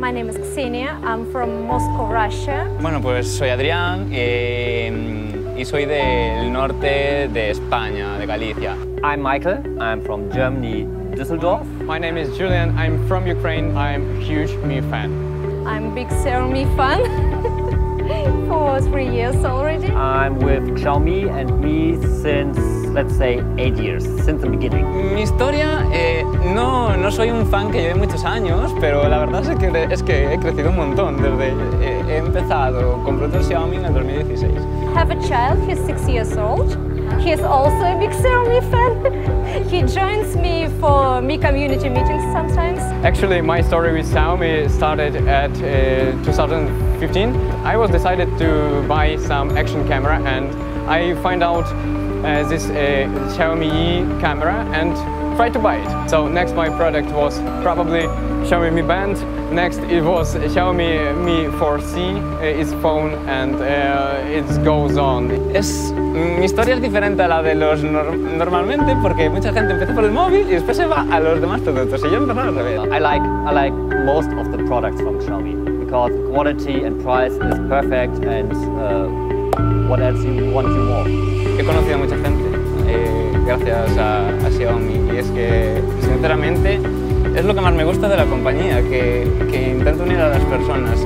My name is Ksenia. I'm from Moscow, Russia. Bueno, pues soy Adrián y soy del norte de España, de Galicia. I'm Michael. I'm from Germany, Düsseldorf. My name is Julian. I'm from Ukraine. I'm a huge Mi fan. I'm a big Xiaomi fan for 3 years already. I'm with Xiaomi and Mi since, let's say, 8 years, since the beginning. Mi historia, no soy un fan que lleve muchos años, pero la verdad es que he crecido un montón desde he empezado con productos Xiaomi en el 2016. I have a child, he's 6 years old. He's also a big Xiaomi fan. He joins me for Mi community meetings sometimes. Actually, my story with Xiaomi started at 2015. I was decided to buy some action camera and I find out this Xiaomi E camera and tried to buy it. So next my product was probably Xiaomi Mi Band. Next it was Xiaomi Mi 4C, its phone, and it goes on. Mi historia es diferente a la de los normalmente porque mucha gente empieza por el móvil y después se va a los demás productos y yo empecé al revés. I like most of the products from Xiaomi because quality and price is perfect and what else you want more. He conocido a mucha gente gracias a Xiaomi y es que sinceramente es lo que más me gusta de la compañía, que intenta unir a las personas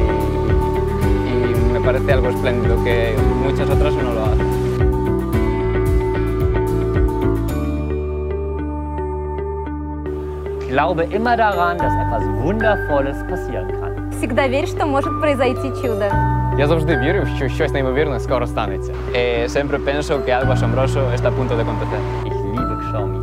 y me parece algo espléndido que muchas otras no lo hacen. Ich glaube immer daran, dass etwas Wundervolles passieren kann. Всегда верь, что может произойти чудо. Я завжди вірив, що щось неймовірне скоро станеться. Siempre pienso que algo asombroso está a punto de acontecer. Ich liebe Xiaomi.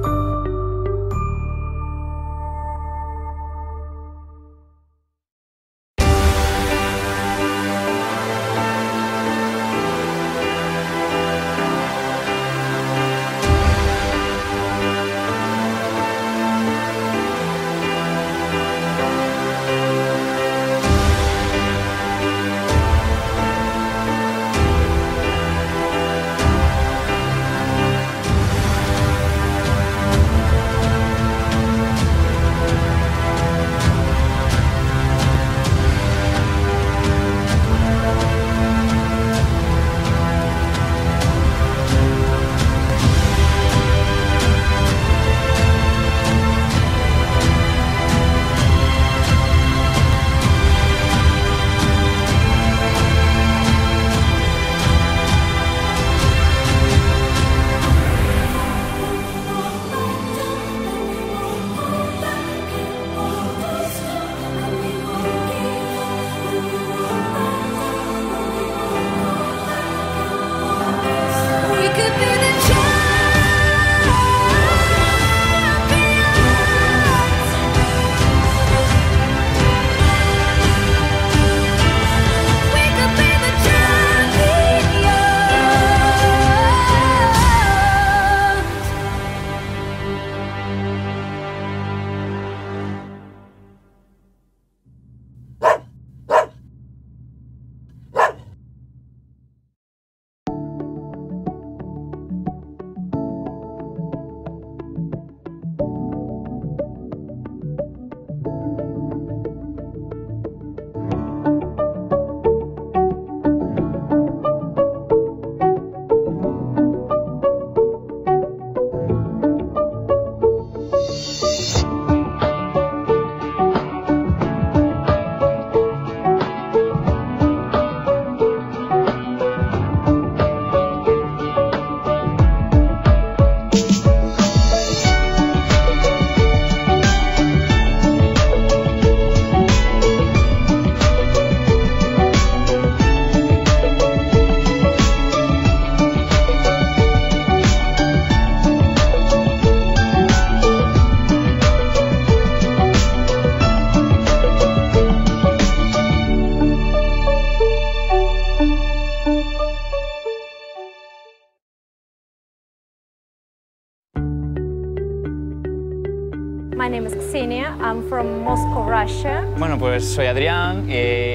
My name is Ksenia. I'm from Moscow, Russia. Bueno, pues soy Adrián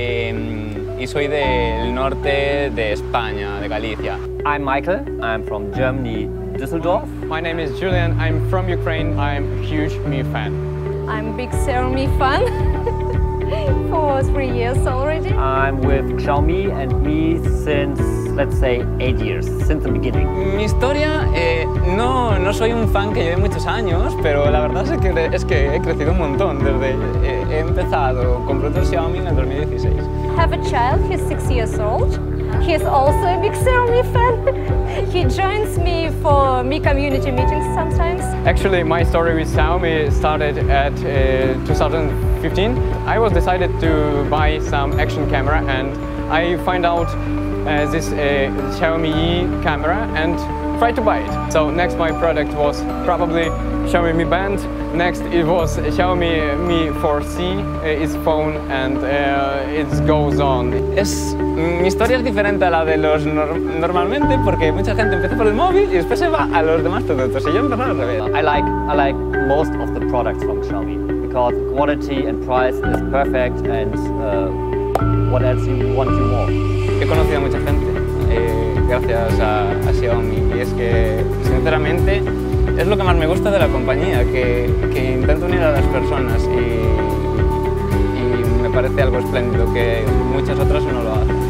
y soy del norte de España, de Galicia. I'm Michael. I'm from Germany, Düsseldorf. My name is Julian. I'm from Ukraine. I'm a huge Mi fan. I'm a big Xiaomi fan for 3 years already. I'm with Xiaomi and Mi since, let's say, 8 years, since the beginning. Mi historia, no soy un fan que lleve muchos años, pero la verdad es que he crecido un montón desde he empezado con productos Xiaomi en el 2016. I have a child, he's 6 years old. He's also a big Xiaomi fan. He joins me for Mi community meetings sometimes. Actually, my story with Xiaomi started at 2015. I was decided to buy some action camera and I find out this Xiaomi camera and try to buy it. So next my product was probably Xiaomi Mi Band. Next it was Xiaomi Mi 4C, its phone, and it goes on. Mi historia es diferente a la de los normalmente porque mucha gente empieza por el móvil y después se va a los demás productos y yo empecé al revés. I like most of the products from Xiaomi because quality and price is perfect and what else you want more. He conocido a mucha gente gracias a Xiaomi y es que sinceramente es lo que más me gusta de la compañía, que intenta unir a las personas y me parece algo espléndido que muchas otras no lo hacen.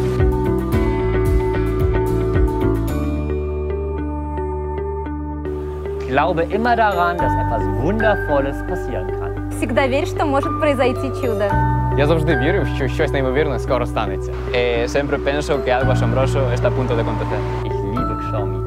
Glaube immer daran, dass etwas Wundervolles passieren kann. Всегда верь, что может произойти чудо. Я завжди вірив, що щось неймовірне скоро станеться. Siempre pienso que algo asombroso está a punto de acontecer. Ich liebe Xiaomi.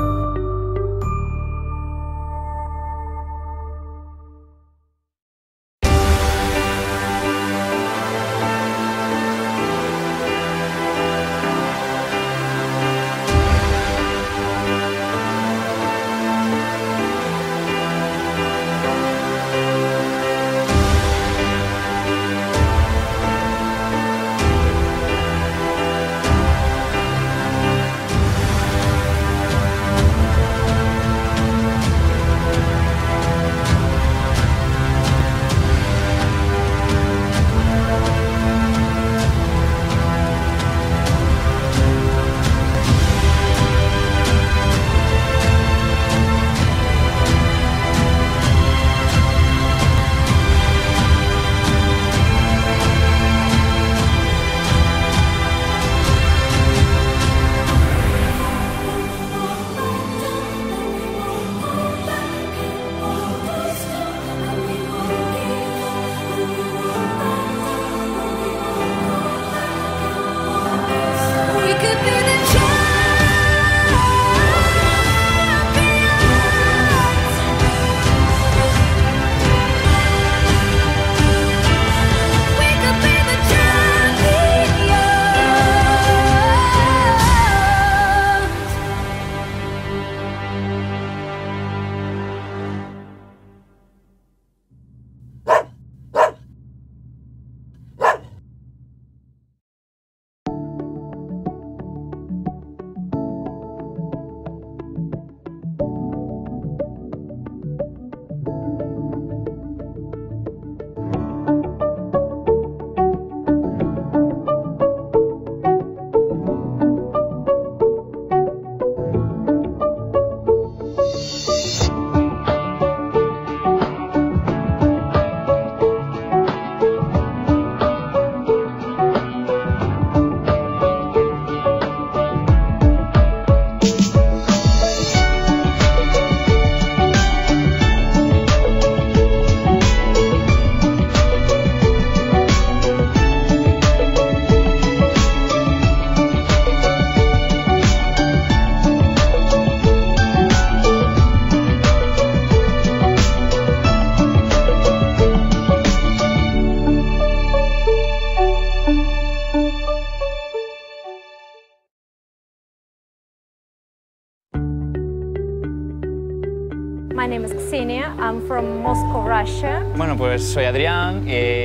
My name is Ksenia, I'm from Moscow, Russia. Bueno, pues soy Adrián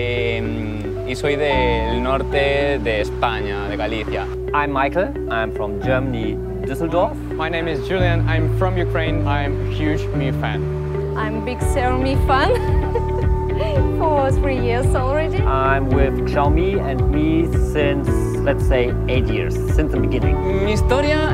y soy del norte de España, de Galicia. I'm Michael, I'm from Germany, Düsseldorf. My name is Julian, I'm from Ukraine, I'm a huge Mi fan. I'm a big Xiaomi fan for 3 years already. I'm with Xiaomi and Mi since, let's say, 8 years, since the beginning. Mi historia,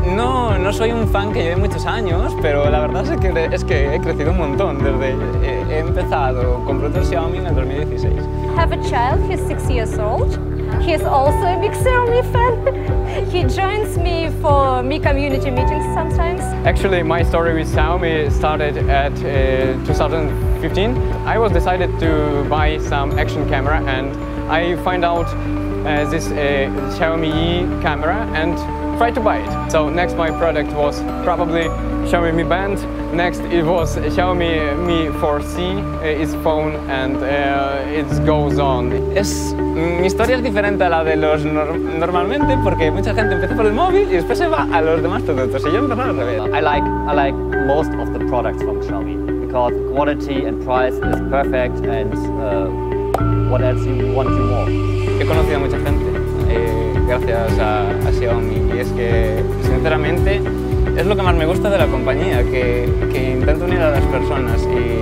no soy un fan que lleve muchos años, pero la verdad es que he crecido un montón desde he he empezado con productos Xiaomi en el 2016. I have a child, he's 6 years old. He's also a big Xiaomi fan. He joins me for Mi community meetings sometimes. Actually, my story with Xiaomi started at 2015. I was decided to buy some action camera, and I find out this Xiaomi camera and try to buy it. So next my product was probably Xiaomi Mi Band. Next it was Xiaomi Mi 4C, its phone, and it goes on. Mi historia es diferente a la de los normalmente porque mucha gente empieza por el móvil y después se va a los demás productos y yo empecé al revés. I like most of the products from Xiaomi because quality and price is perfect, and what else you want more. He conocido a mucha gente gracias a Xiaomi y es que sinceramente es lo que más me gusta de la compañía, que intenta unir a las personas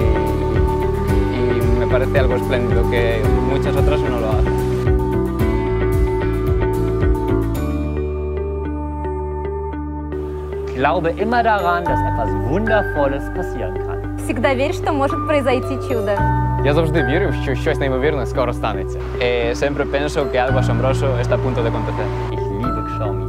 y me parece algo espléndido que muchas otras no lo hacen. Ich glaube immer daran, dass etwas Wundervolles passieren kann. Всегда верь, что может произойти чудо. Я завжди вірив, що щось неймовірне скоро станеться. Siempre pienso que algo asombroso está a punto de acontecer. Ich liebe Xiaomi.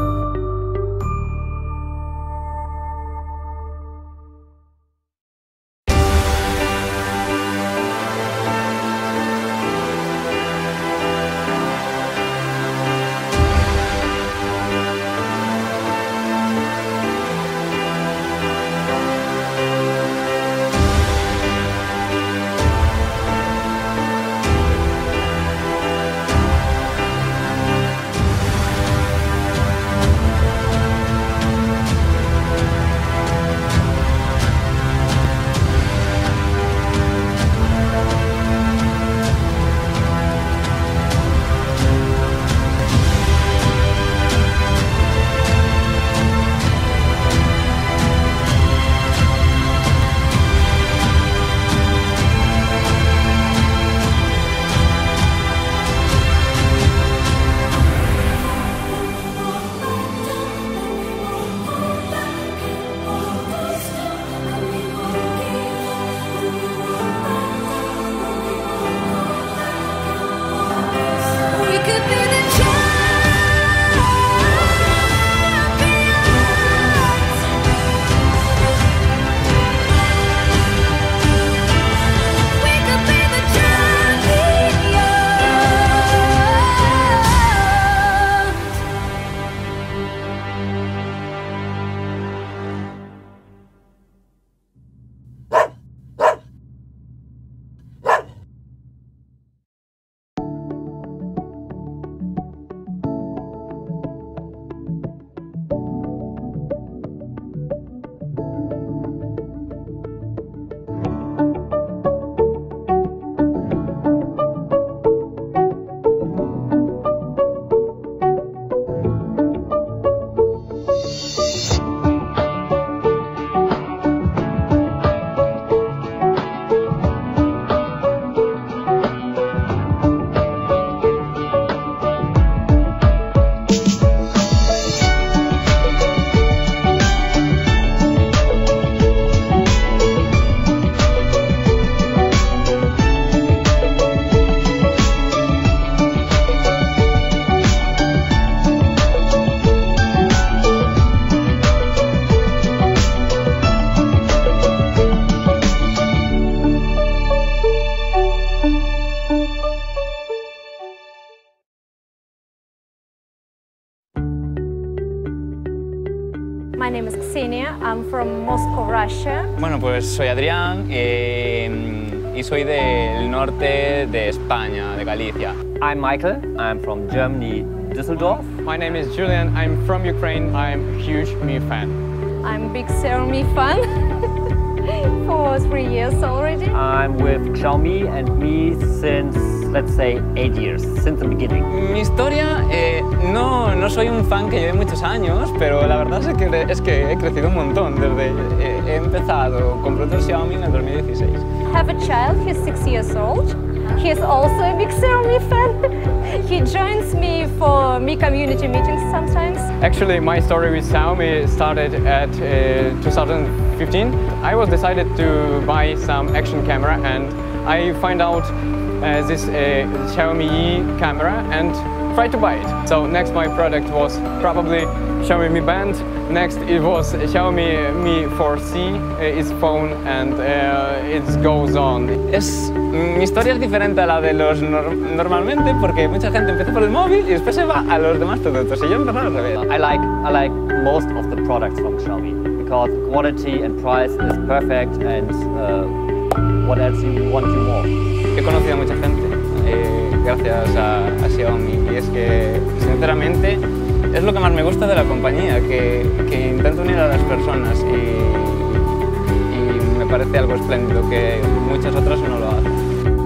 My name is Ksenia, I'm from Moscow, Russia. Bueno, pues soy Adrián y soy del norte de España, de Galicia. I'm Michael, I'm from Germany, Düsseldorf. My name is Julian, I'm from Ukraine, I'm a huge Mi fan. I'm a big Xiaomi fan for 3 years already. I'm with Xiaomi and Mi since, let's say, 8 years, since the beginning. Mi historia, no soy un fan que lleve muchos años, pero la verdad es que he crecido un montón desde he empezado con productos Xiaomi en el 2016. I have a child, he's 6 years old. He's also a big Xiaomi fan. He joins me for Mi community meetings sometimes. Actually, my story with Xiaomi started at 2015. I was decided to buy some action camera, and I find out this Xiaomi camera and try to buy it. So next my product was probably Xiaomi Mi Band. Next it was Xiaomi Mi 4C, its phone, and it goes on. Mi historia es diferente a la de los normalmente porque mucha gente empieza por el móvil y después se va a los demás productos y yo empecé al revés. I like most of the products from Xiaomi because quality and price is perfect, and what else you want more. He conocido a mucha gente gracias a Xiaomi, y es que sinceramente es lo que más me gusta de la compañía, que intenta unir a las personas y me parece algo espléndido que muchas otras no lo hacen.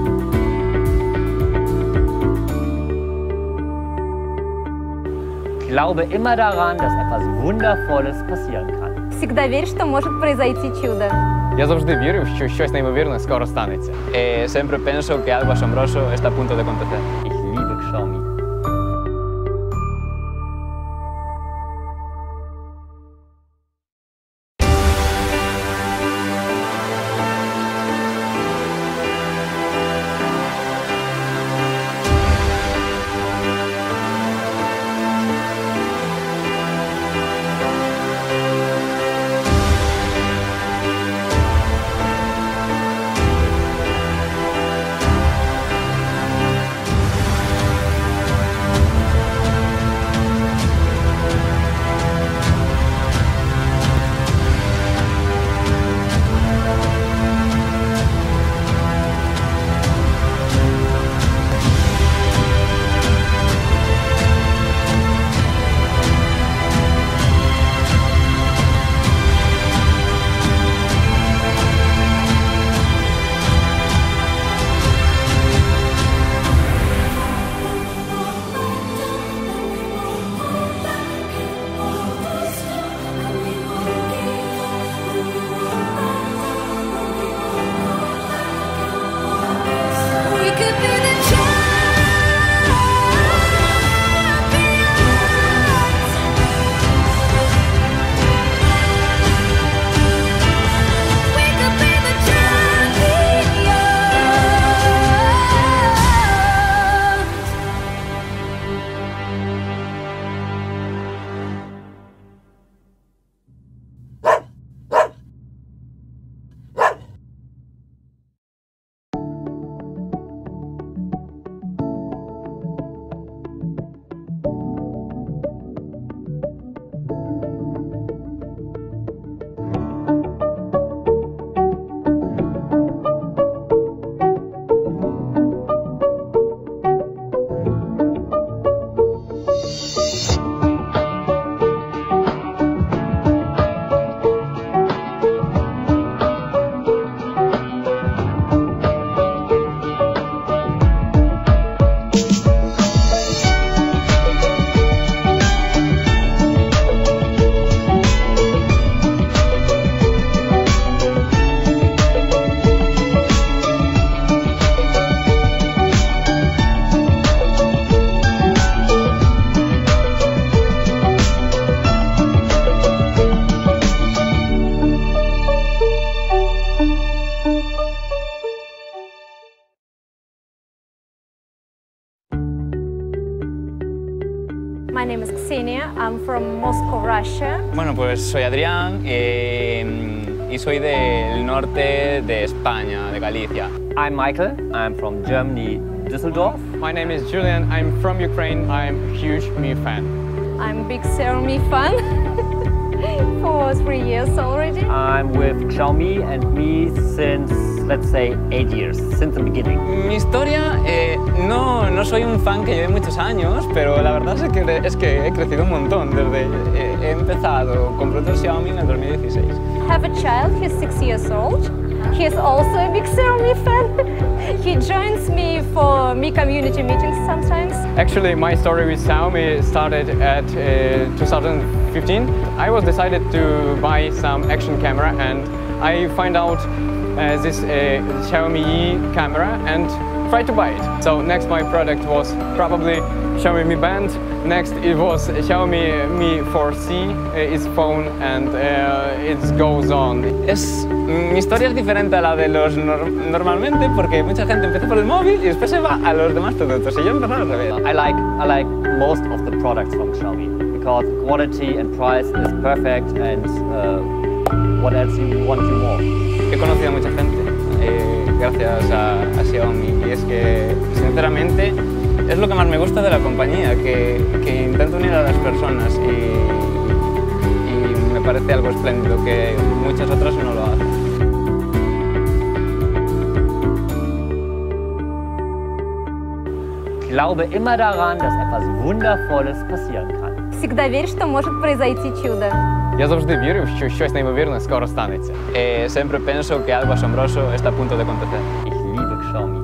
Glaube immer daran, dass etwas Wundervolles passieren kann. Всегда верь, что может произойти чудо. Я завжди вірив, що щось неймовірне скоро станеться. Siempre pienso que algo asombroso está a punto de acontecer. Ich liebe Xiaomi. My name is Ksenia. I'm from Moscow, Russia. Bueno, pues soy Adrián y soy del norte de España, de Galicia. I'm Michael. I'm from Germany, Düsseldorf. My name is Julian. I'm from Ukraine. I'm a huge Mi fan. I'm a big Xiaomi fan for 3 years already. I'm with Xiaomi and Mi since, let's say, 8 years, since the beginning. Mi historia, no soy un fan que lleve muchos años, pero la verdad es que he crecido un montón desde he empezado con productos Xiaomi en el 2016. I have a child, he's 6 years old. He's also a big Xiaomi fan. He joins me for Mi community meetings sometimes. Actually, my story with Xiaomi started at 2015. I was decided to buy some action camera, and I find out this Xiaomi E camera and try to buy it. So next my product was probably Xiaomi Mi Band. Next it was Xiaomi Mi 4C, its phone, and it goes on. Mi historia es diferente a la de los normalmente porque mucha gente empieza por el móvil y después se va a los demás productos y yo empecé al revés. I like most of the products from Xiaomi because quality and price is perfect and what else you want you more. He conocido a mucha gente gracias a Xiaomi y es que sinceramente es lo que más me gusta de la compañía, que intenta unir a las personas y me parece algo espléndido que muchas otras no lo hacen. Glaube immer daran, dass etwas Wundervolles passieren kann. Всегда верь, что может произойти чудо. Я завжди вірив, що щось неймовірне скоро станеться. Siempre pienso que algo asombroso está a punto de acontecer. Ich liebe Xiaomi.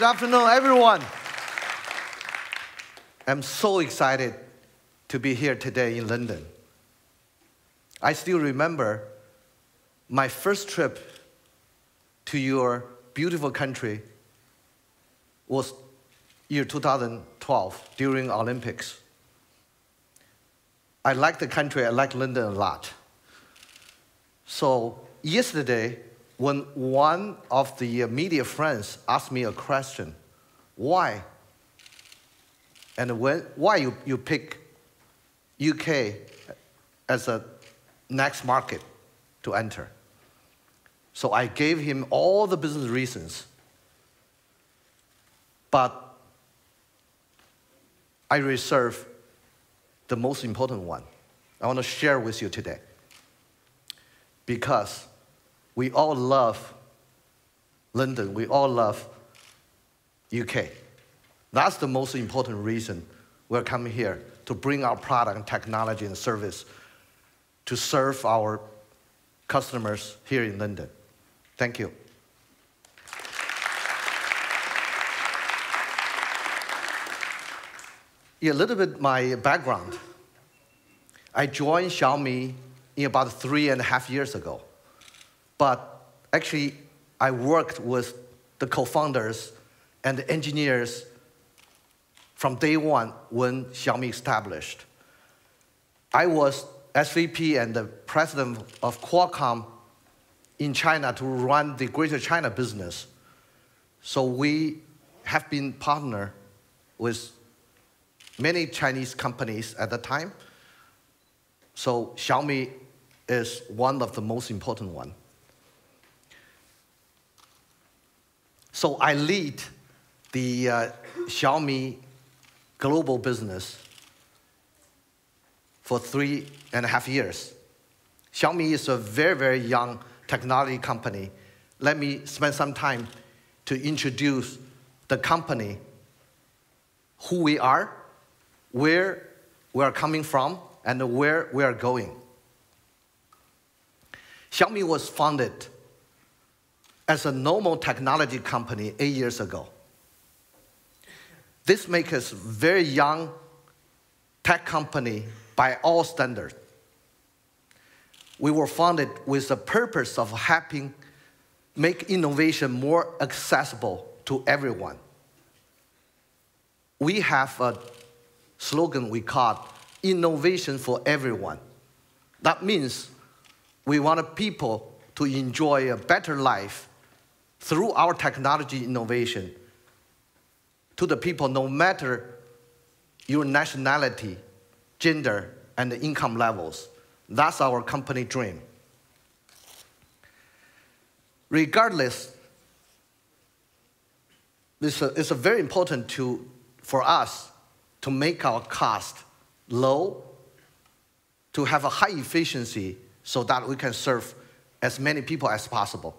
Good afternoon, everyone. I'm so excited to be here today in London. I still remember my first trip to your beautiful country was year 2012 during Olympics. I like the country, I like London a lot. So yesterday, when one of the media friends asked me a question, why? And why you pick UK as a next market to enter? So I gave him all the business reasons. But I reserve the most important one. I want to share with you today. Because we all love London, we all love UK. That's the most important reason we're coming here, to bring our product and technology and service to serve our customers here in London. Thank you. Yeah, a little bit my background. I joined Xiaomi in about 3.5 years ago. But actually, I worked with the co-founders and the engineers from day one when Xiaomi established. I was SVP and the president of Qualcomm in China to run the Greater China business. So we have been partner with many Chinese companies at the time. So Xiaomi is one of the most important ones. So I lead the Xiaomi global business for 3.5 years. Xiaomi is a very, very young technology company. Let me spend some time to introduce the company, who we are, where we are coming from, and where we are going. Xiaomi was founded as a normal technology company 8 years ago. This makes us a very young tech company by all standards. We were founded with the purpose of helping make innovation more accessible to everyone. We have a slogan we call innovation for everyone. That means we want people to enjoy a better life through our technology innovation to the people, no matter your nationality, gender, and income levels. That's our company dream. Regardless, it's very important for us to make our cost low, to have a high efficiency so that we can serve as many people as possible.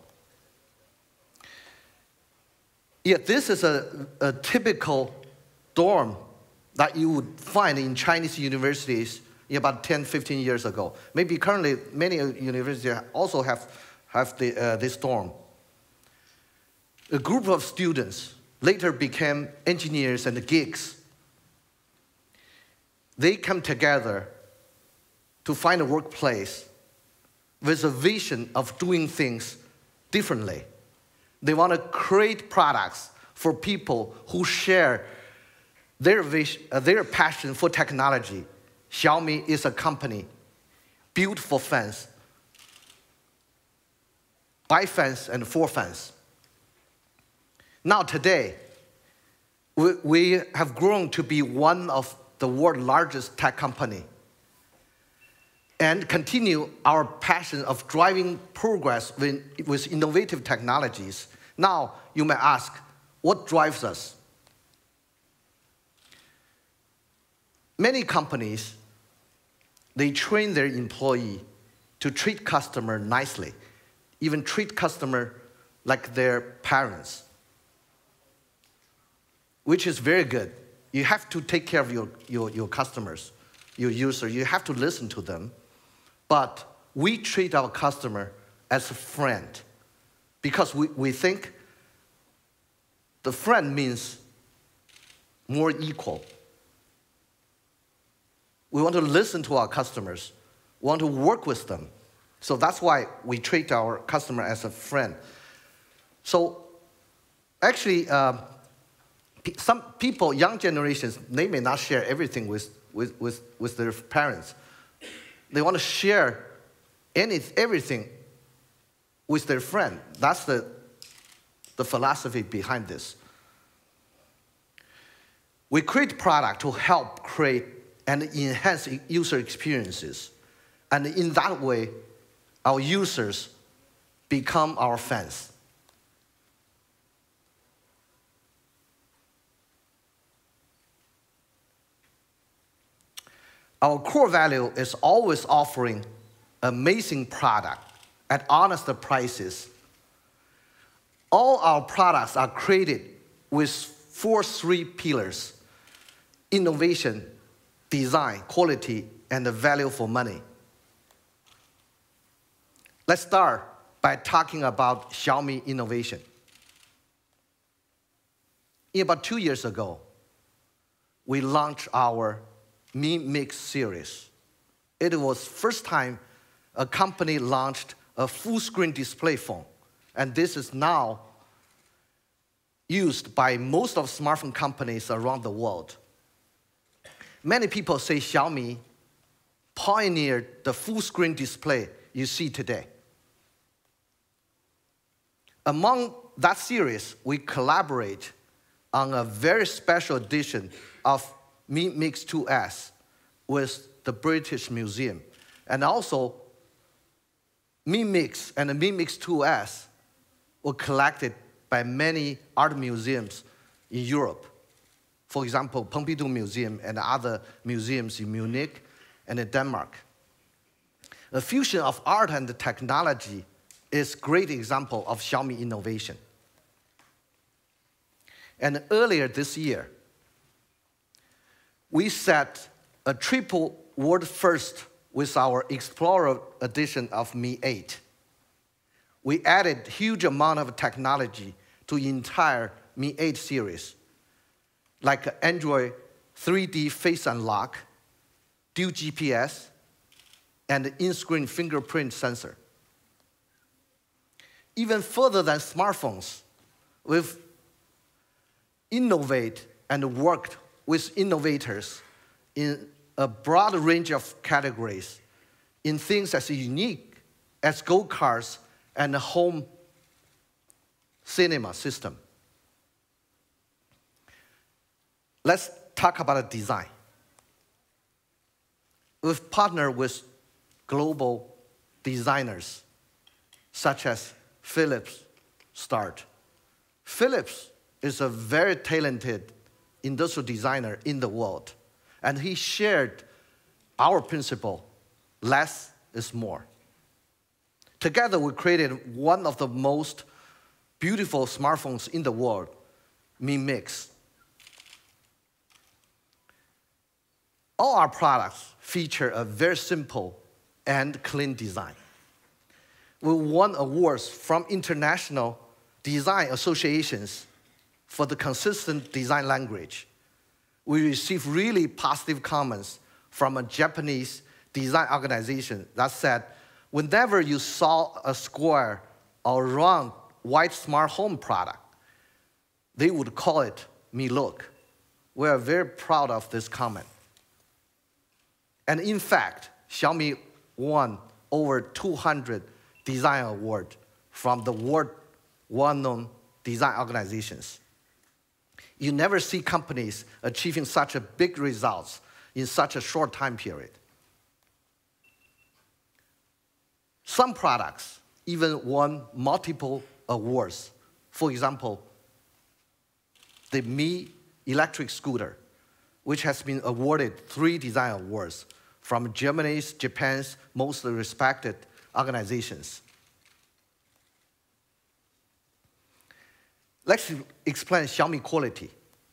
Yeah, this is a typical dorm that you would find in Chinese universities about 10, 15 years ago. Maybe currently many universities also have this dorm. A group of students later became engineers and geeks. They come together to find a workplace with a vision of doing things differently. They want to create products for people who share their vision, their passion for technology. Xiaomi is a company built for fans, by fans and for fans. Now today, we have grown to be one of the world's largest tech company and continue our passion of driving progress with innovative technologies. Now, you may ask, what drives us? Many companies, they train their employee to treat customer nicely, even treat customer like their parents, which is very good. You have to take care of your customers, your users. You have to listen to them. But we treat our customer as a friend because we think The friend means more equal. We want to listen to our customers. We want to work with them. So that's why we treat our customer as a friend. So actually, some people, young generations, they may not share everything with their parents. They want to share everything with their friend. That's the philosophy behind this. We create product to help create and enhance user experiences. And in that way, our users become our fans. Our core value is always offering amazing product at honest prices. All our products are created with three pillars: innovation, design, quality, and the value for money. Let's start by talking about Xiaomi innovation. About 2 years ago, we launched our Mi Mix series. It was the first time a company launched a full-screen display phone, and this is now used by most of smartphone companies around the world. Many people say Xiaomi pioneered the full-screen display you see today. Among that series, we collaborate on a very special edition of Mi Mix 2S with the British Museum. And also, Mi Mix and the Mi Mix 2S were collected by many art museums in Europe. For example, Pompidou Museum and other museums in Munich and in Denmark. A fusion of art and technology is a great example of Xiaomi innovation. And earlier this year, we set a triple world first with our Explorer edition of Mi 8. We added huge amount of technology to the entire Mi 8 series, like Android 3D face unlock, dual GPS, and in-screen fingerprint sensor. Even further than smartphones, we've innovated and worked with innovators in a broad range of categories, in things as unique as go-karts and a home cinema system. Let's talk about the design. We've partnered with global designers such as Philips Start. Philips is a very talented industrial designer in the world, and he shared our principle, less is more. Together, we created one of the most beautiful smartphones in the world, Mi Mix. All our products feature a very simple and clean design. We won awards from international design associations for the consistent design language. We received really positive comments from a Japanese design organization that said, whenever you saw a square or round white smart home product, they would call it Mi Look. We are very proud of this comment. And in fact, Xiaomi won over 200 design awards from the world well-known design organizations. You never see companies achieving such a big results in such a short time period. Some products even won multiple awards. For example, the Mi electric scooter, which has been awarded 3 design awards from Germany's, Japan's most respected organizations. Let's explain Xiaomi quality.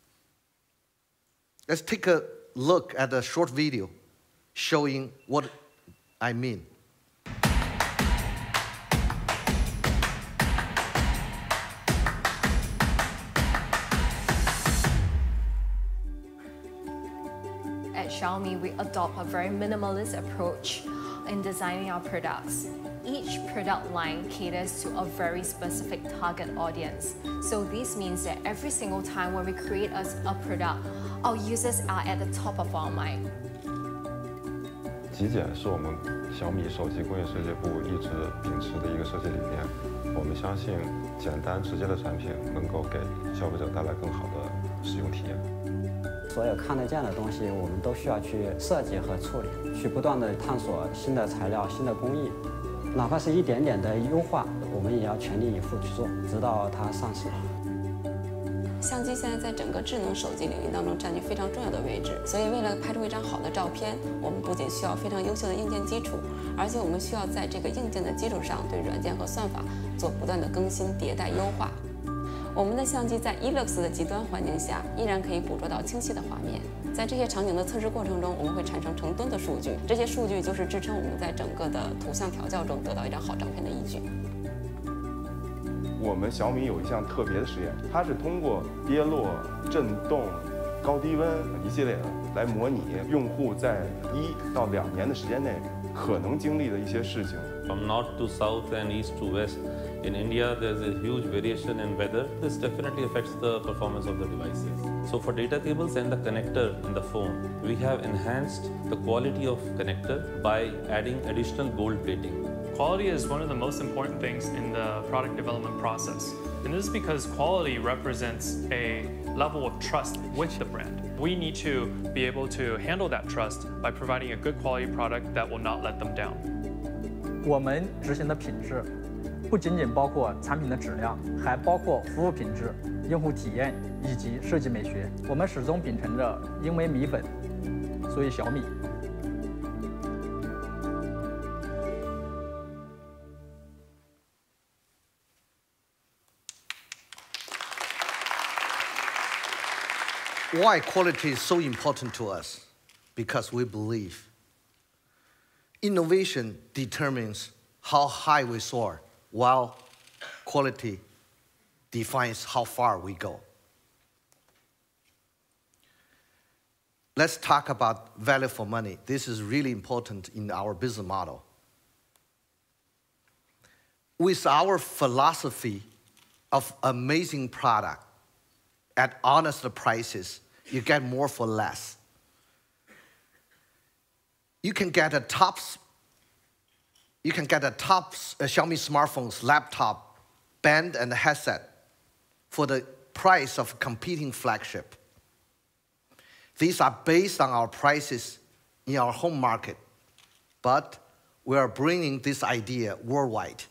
Let's take a look at a short video showing what I mean. Xiaomi, we adopt a very minimalist approach in designing our products. Each product line caters to a very specific target audience. So this means that every single time when we create a product, our users are at the top of our mind. 极简是我们小米手机工业设计部一直秉持的一个设计理念。我们相信，简单直接的产品能够给消费者带来更好的使用体验。 所有看得见的东西，我们都需要去设计和处理，去不断地探索新的材料、新的工艺，哪怕是一点点的优化，我们也要全力以赴去做，直到它上市。 相机现在在整个智能手机领域当中占据非常重要的位置，所以为了拍出一张好的照片，我们不仅需要非常优秀的硬件基础，而且我们需要在这个硬件的基础上对软件和算法做不断的更新、迭代、优化。我们的相机在 eLux 的极端环境下，依然可以捕捉到清晰的画面。在这些场景的测试过程中，我们会产生成吨的数据，这些数据就是支撑我们在整个的图像调教中得到一张好照片的依据。 我们小米有一项特别的实验，它是通过跌落、震动、高低温一系列的来模拟用户在1到2年的时间内可能经历的一些事情。 From north to south and east to west, in India there's a huge variation in weather. This definitely affects the performance of the devices. So for data cables and the connector in the phone, we have enhanced the quality of connector by adding additional gold plating. Quality is one of the most important things in the product development process. And this is because quality represents a level of trust with the brand. We need to be able to handle that trust by providing a good quality product that will not let them down. 我们执行的品质不仅仅包括产品的质量，还包括服务品质、用户体验以及设计美学。我们始终秉承着因为米粉，所以小米。 Why quality is so important to us? Because we believe innovation determines how high we soar, while quality defines how far we go. Let's talk about value for money. This is really important in our business model. With our philosophy of amazing product, at honest prices, you get more for less. You can get a top Xiaomi smartphones, laptop, band, and headset for the price of competing flagship. These are based on our prices in our home market, but we are bringing this idea worldwide.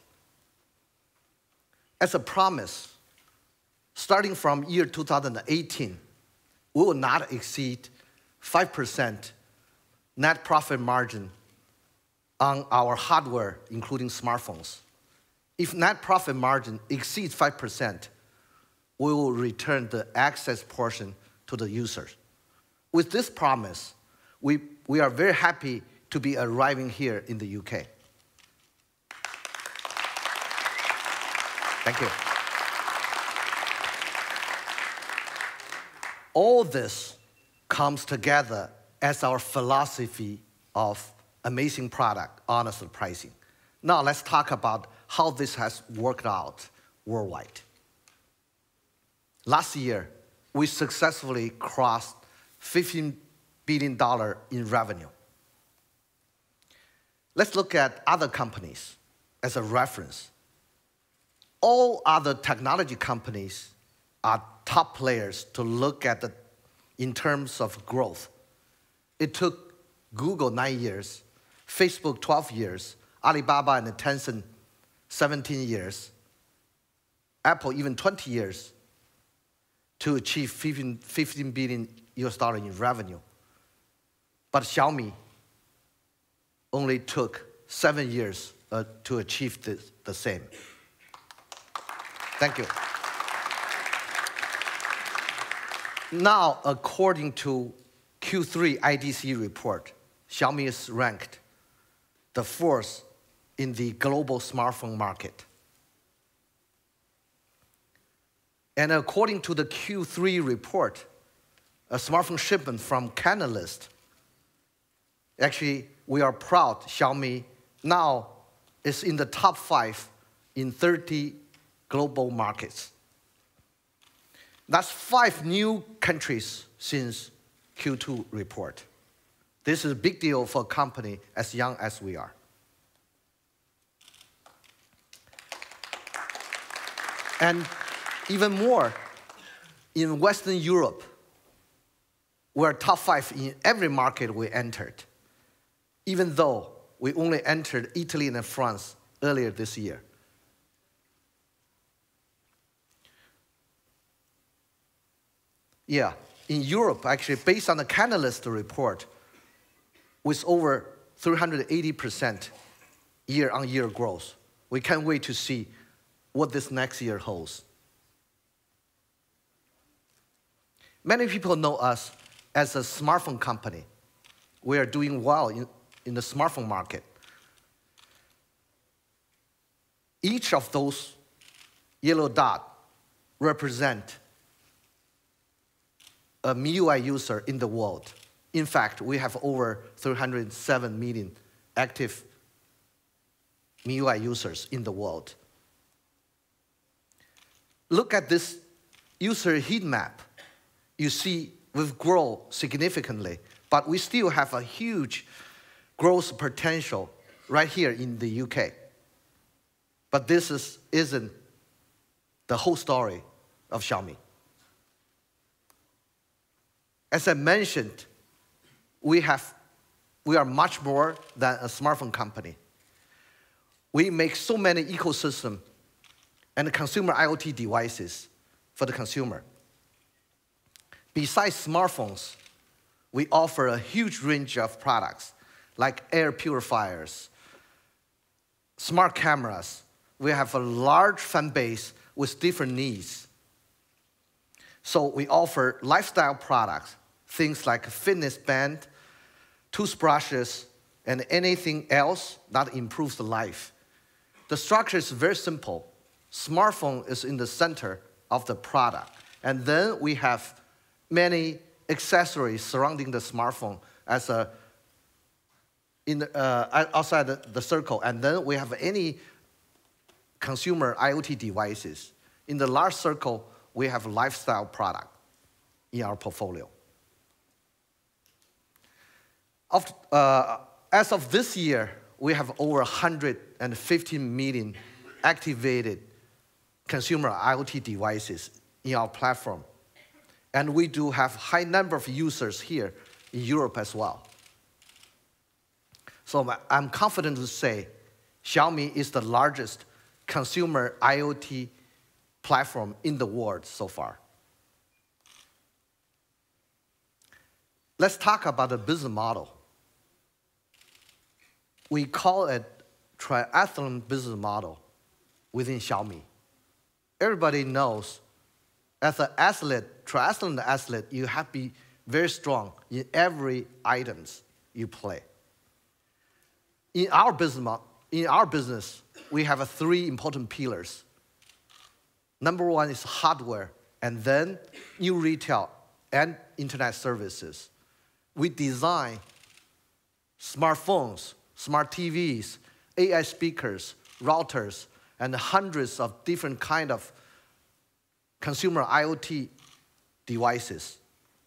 As a promise, starting from year 2018, we will not exceed 5% net profit margin on our hardware, including smartphones. If net profit margin exceeds 5%, we will return the excess portion to the users. With this promise, we are very happy to be arriving here in the UK. Thank you. All this comes together as our philosophy of amazing product, honest pricing. Now let's talk about how this has worked out worldwide. Last year, we successfully crossed $15 billion in revenue. Let's look at other companies as a reference. All other technology companies are top players to look at in terms of growth. It took Google 9 years, Facebook 12 years, Alibaba and Tencent 17 years, Apple even 20 years to achieve $15 billion in revenue. But Xiaomi only took 7 years to achieve the same. Thank you. Now, according to Q3 IDC report, Xiaomi is ranked the 4th in the global smartphone market. And according to the Q3 report, a smartphone shipment from Canalys Actually, we are proud Xiaomi now is in the top 5 in 30 global markets. That's 5 new countries since Q2 report. This is a big deal for a company as young as we are. And even more, in Western Europe, we're top 5 in every market we entered, even though we only entered Italy and France earlier this year. Yeah, in Europe, actually, based on the Canalys report, with over 380% year-on-year growth, we can't wait to see what this next year holds. Many people know us as a smartphone company. We are doing well in the smartphone market. Each of those yellow dots represent a MIUI user in the world. In fact, we have over 307 million active MIUI users in the world. Look at this user heat map. You see we've grown significantly, but we still have a huge growth potential right here in the UK. But this isn't the whole story of Xiaomi. As I mentioned, we are much more than a smartphone company. We make so many ecosystems and consumer IoT devices for the consumer. Besides smartphones, we offer a huge range of products like air purifiers, smart cameras. We have a large fan base with different needs. So we offer lifestyle products, things like fitness band, toothbrushes, and anything else that improves the life. The structure is very simple. Smartphone is in the center of the product. And then we have many accessories surrounding the smartphone as outside the circle. And then we have any consumer IoT devices. In the large circle, we have a lifestyle product in our portfolio. As of this year, we have over 150 million activated consumer IoT devices in our platform. And we do have a high number of users here in Europe as well. So I'm confident to say Xiaomi is the largest consumer IoT platform in the world so far. Let's talk about the business model. We call it triathlon business model within Xiaomi. Everybody knows as an athlete, triathlon athlete, you have to be very strong in every items you play. In our business, we have 3 important pillars. Number 1 is hardware, and then new retail and internet services. We design smartphones, smart TVs, AI speakers, routers, and hundreds of different kinds of consumer IoT devices.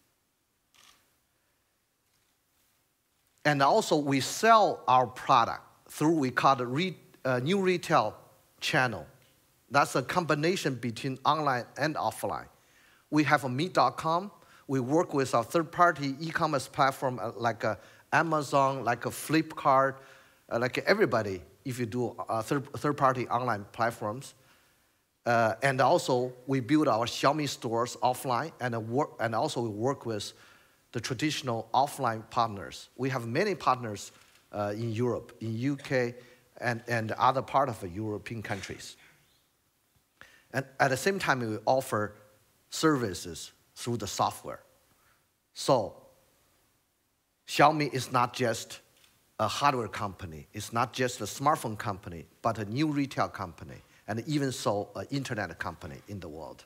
And also, we sell our product through we call the new retail channel. That's a combination between online and offline. We have a Meet.com. We work with our third-party e-commerce platform like Amazon, like a Flipkart, like everybody, if you do third-party online platforms. And also, we build our Xiaomi stores offline, and also we work with the traditional offline partners. We have many partners in Europe, in UK, and other part of the European countries. And at the same time, we offer services through the software. So Xiaomi is not just a hardware company. It's not just a smartphone company, but a new retail company, and even so, an internet company in the world.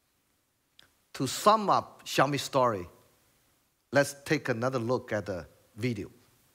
To sum up Xiaomi's story, let's take another look at the video.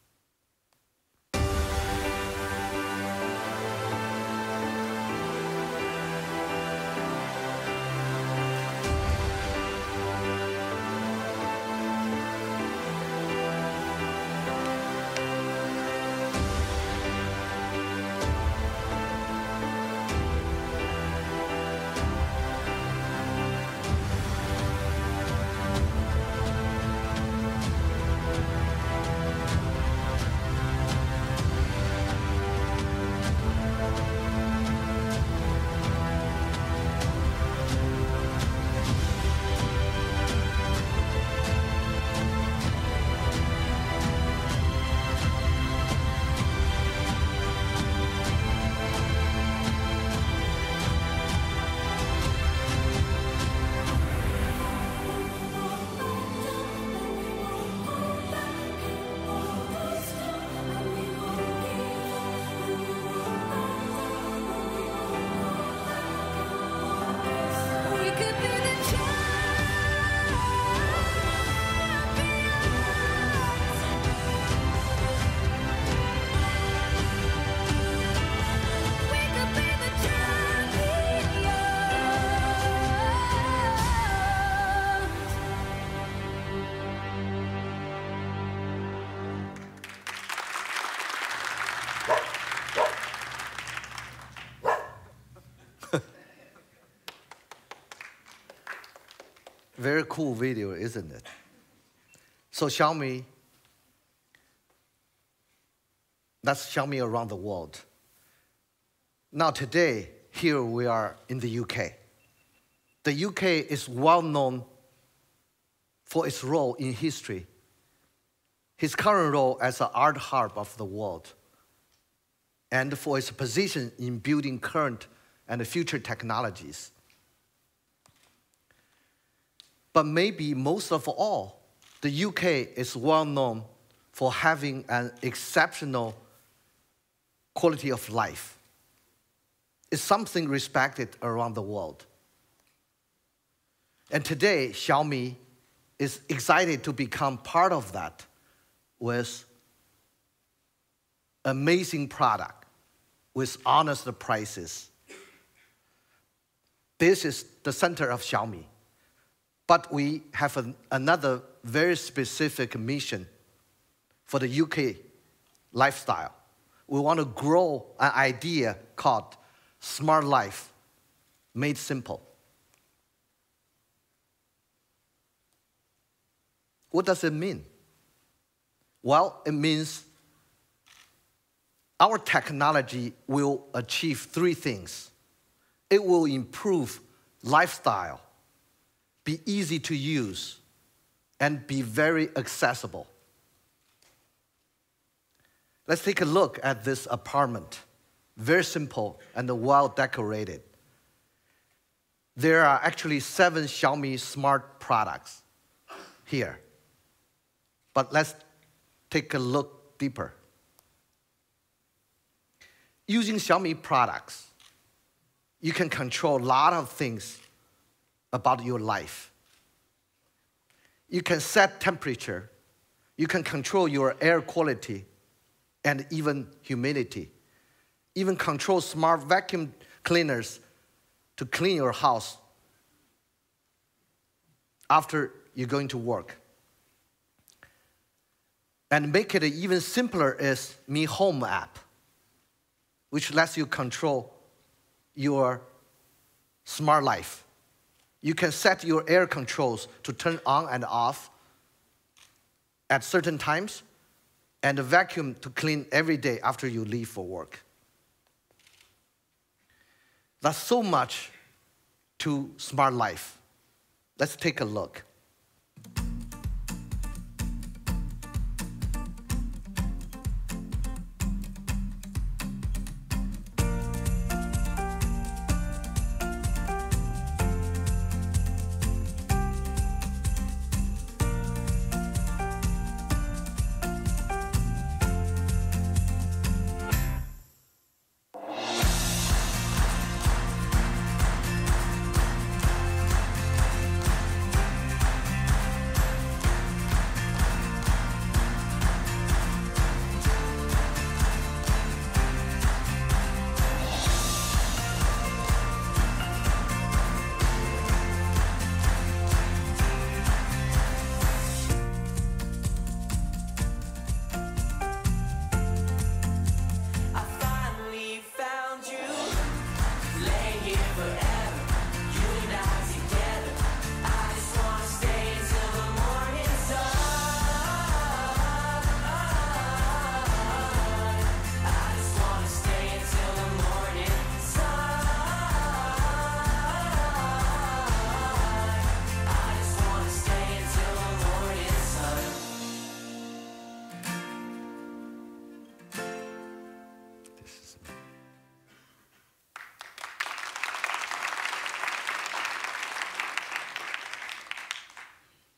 Very cool video, isn't it? So Xiaomi, that's Xiaomi around the world. Now today, here we are in the UK. The UK is well known for its role in history, its current role as an art hub of the world, and for its position in building current and future technologies. But maybe most of all, the UK is well known for having an exceptional quality of life. It's something respected around the world. And today, Xiaomi is excited to become part of that with amazing product, with honest prices. This is the center of Xiaomi. But we have another very specific mission for the UK lifestyle. We want to grow an idea called Smart Life Made Simple. What does it mean? Well, it means our technology will achieve three things. It will improve lifestyle, be easy to use, and be very accessible. Let's take a look at this apartment. Very simple and well decorated. There are actually 7 Xiaomi smart products here. But let's take a look deeper. Using Xiaomi products, you can control a lot of things about your life. You can set temperature, you can control your air quality, and even humidity. Even control smart vacuum cleaners to clean your house after you're going to work. And make it even simpler is Mi Home app, which lets you control your smart life. You can set your air controls to turn on and off at certain times, and a vacuum to clean every day after you leave for work. That's so much to smart life. Let's take a look.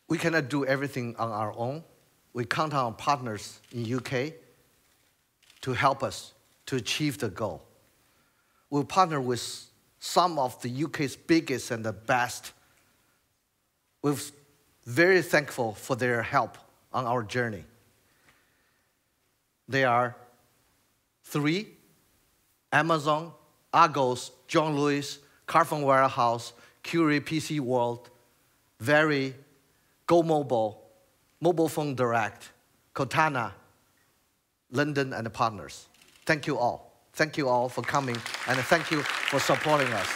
we cannot do everything on our own. We count on partners in UK to help us to achieve the goal. We'll partner with some of the UK's biggest and the best. We're very thankful for their help on our journey. They are 3, Amazon, Argos, John Lewis, Carphone Warehouse, Curie PC World, Very, Go Mobile, Mobile Phone Direct, Cortana, London, and partners. Thank you all. Thank you all for coming, and thank you for supporting us.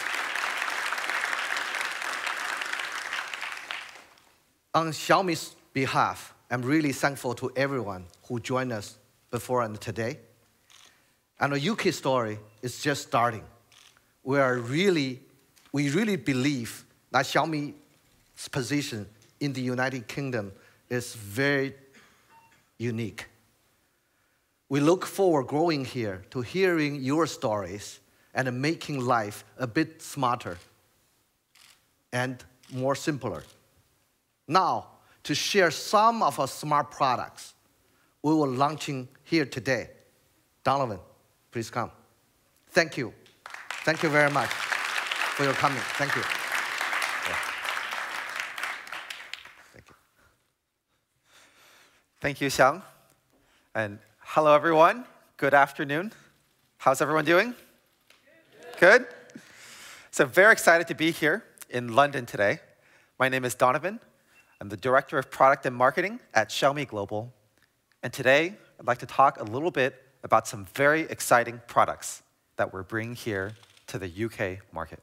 On Xiaomi's behalf, I'm really thankful to everyone who joined us before and today. And the UK story is just starting. We really believe that Xiaomi's position in the United Kingdom is very unique. We look forward growing here to hearing your stories and making life a bit smarter and more simpler. Now, to share some of our smart products we will launching here today. Donovan, please come. Thank you. Thank you very much for your coming. Thank you. Thank you, Xiang. And hello, everyone. Good afternoon. How's everyone doing? Good? So very excited to be here in London today. My name is Donovan. I'm the Director of Product and Marketing at Xiaomi Global. And today, I'd like to talk a little bit about some very exciting products that we're bringing here to the UK market.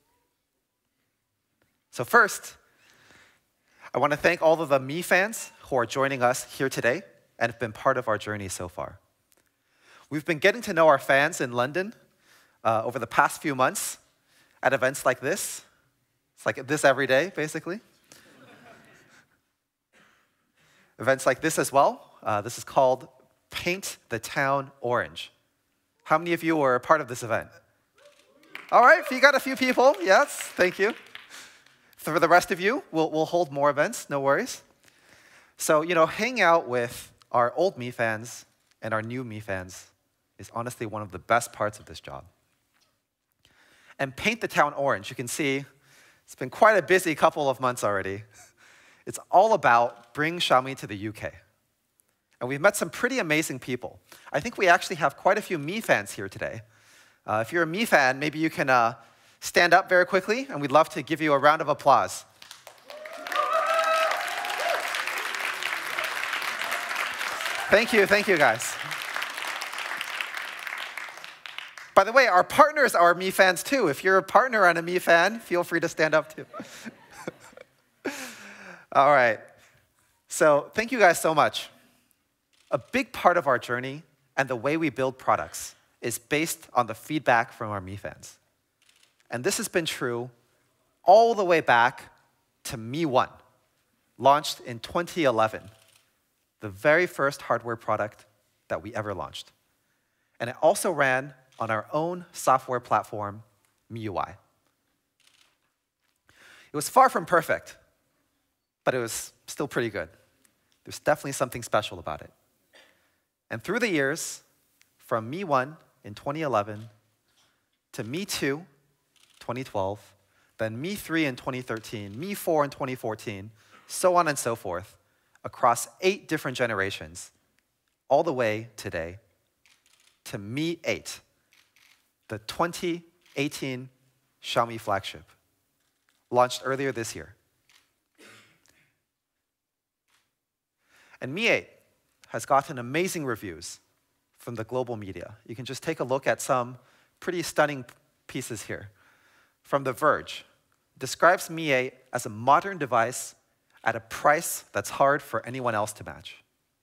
So first, I want to thank all of the Mi fans who are joining us here today and have been part of our journey so far. We've been getting to know our fans in London over the past few months at events like this. It's like this every day, basically. Events like this as well. This is called Paint the Town Orange. How many of you were a part of this event? All right, you got a few people. Yes, thank you. For the rest of you, we'll hold more events, no worries. So, hanging out with our old Mi fans and our new Mi fans is honestly one of the best parts of this job. And Paint the Town Orange, you can see, it's been quite a busy couple of months already. It's all about bringing Xiaomi to the UK. And we've met some pretty amazing people. I think we actually have quite a few Mi fans here today. If you're a Mi fan, maybe you can stand up very quickly, and we'd love to give you a round of applause. Thank you guys. By the way, our partners are Mi fans too. If you're a partner and a Mi fan, feel free to stand up too. All right. So thank you guys so much. A big part of our journey and the way we build products is based on the feedback from our Mi fans. And this has been true all the way back to Mi 1, launched in 2011, the very first hardware product that we ever launched. And it also ran on our own software platform, MIUI. It was far from perfect, but it was still pretty good. There's definitely something special about it. And through the years, from Mi 1 in 2011 to Mi 2, 2012, then Mi 3 in 2013, Mi 4 in 2014, so on and so forth, across 8 different generations, all the way today to Mi 8, the 2018 Xiaomi flagship, launched earlier this year. And Mi 8 has gotten amazing reviews from the global media. You can just take a look at some pretty stunning pieces here. From The Verge, describes Mi 8 as a modern device at a price that's hard for anyone else to match.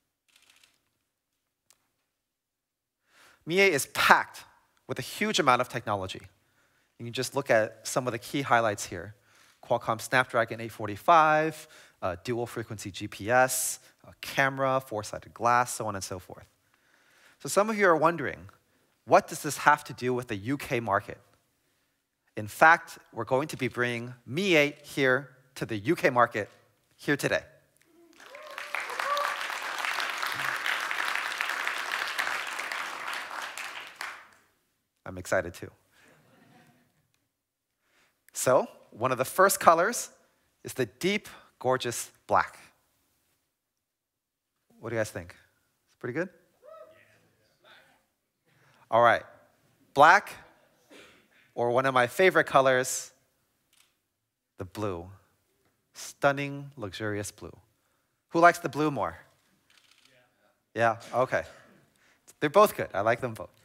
Mi 8 is packed with a huge amount of technology. You can just look at some of the key highlights here. Qualcomm Snapdragon 845, dual frequency GPS, camera, 4-sided glass, so on and so forth. So some of you are wondering, what does this have to do with the UK market? In fact, we're going to be bringing Mi 8 here to the UK market here today. I'm excited too. So, one of the first colors is the deep, gorgeous black. What do you guys think? It's pretty good? All right. Black, or one of my favorite colors, the blue. Stunning, luxurious blue. Who likes the blue more? Yeah, okay. They're both good. I like them both.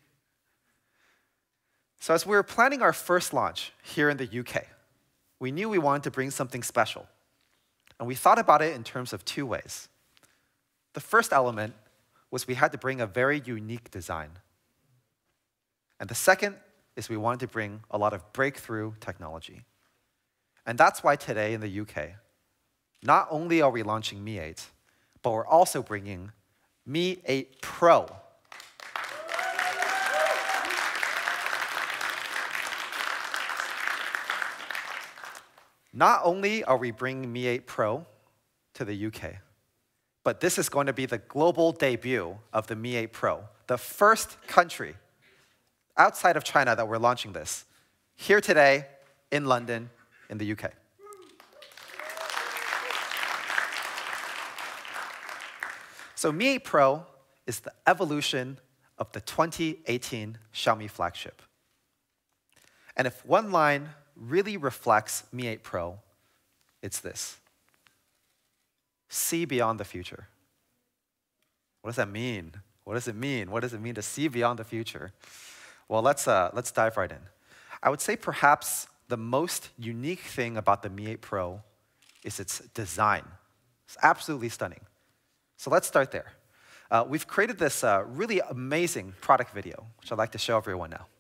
So as we were planning our first launch here in the UK, we knew we wanted to bring something special. And we thought about it in terms of two ways. The first element was we had to bring a very unique design. And the second is we wanted to bring a lot of breakthrough technology. And that's why today in the UK, not only are we launching Mi 8, but we're also bringing Mi 8 Pro. Not only are we bringing Mi 8 Pro to the UK, but this is going to be the global debut of the Mi 8 Pro, the first country outside of China that we're launching this, here today in London, in the UK. So Mi 8 Pro is the evolution of the 2018 Xiaomi flagship. And if one line really reflects Mi 8 Pro, it's this: see beyond the future. What does that mean? What does it mean? What does it mean to see beyond the future? Well, let's dive right in. I would say perhaps the most unique thing about the Mi 8 Pro is its design. It's absolutely stunning. So let's start there. We've created this really amazing product video, which I'd like to show everyone now.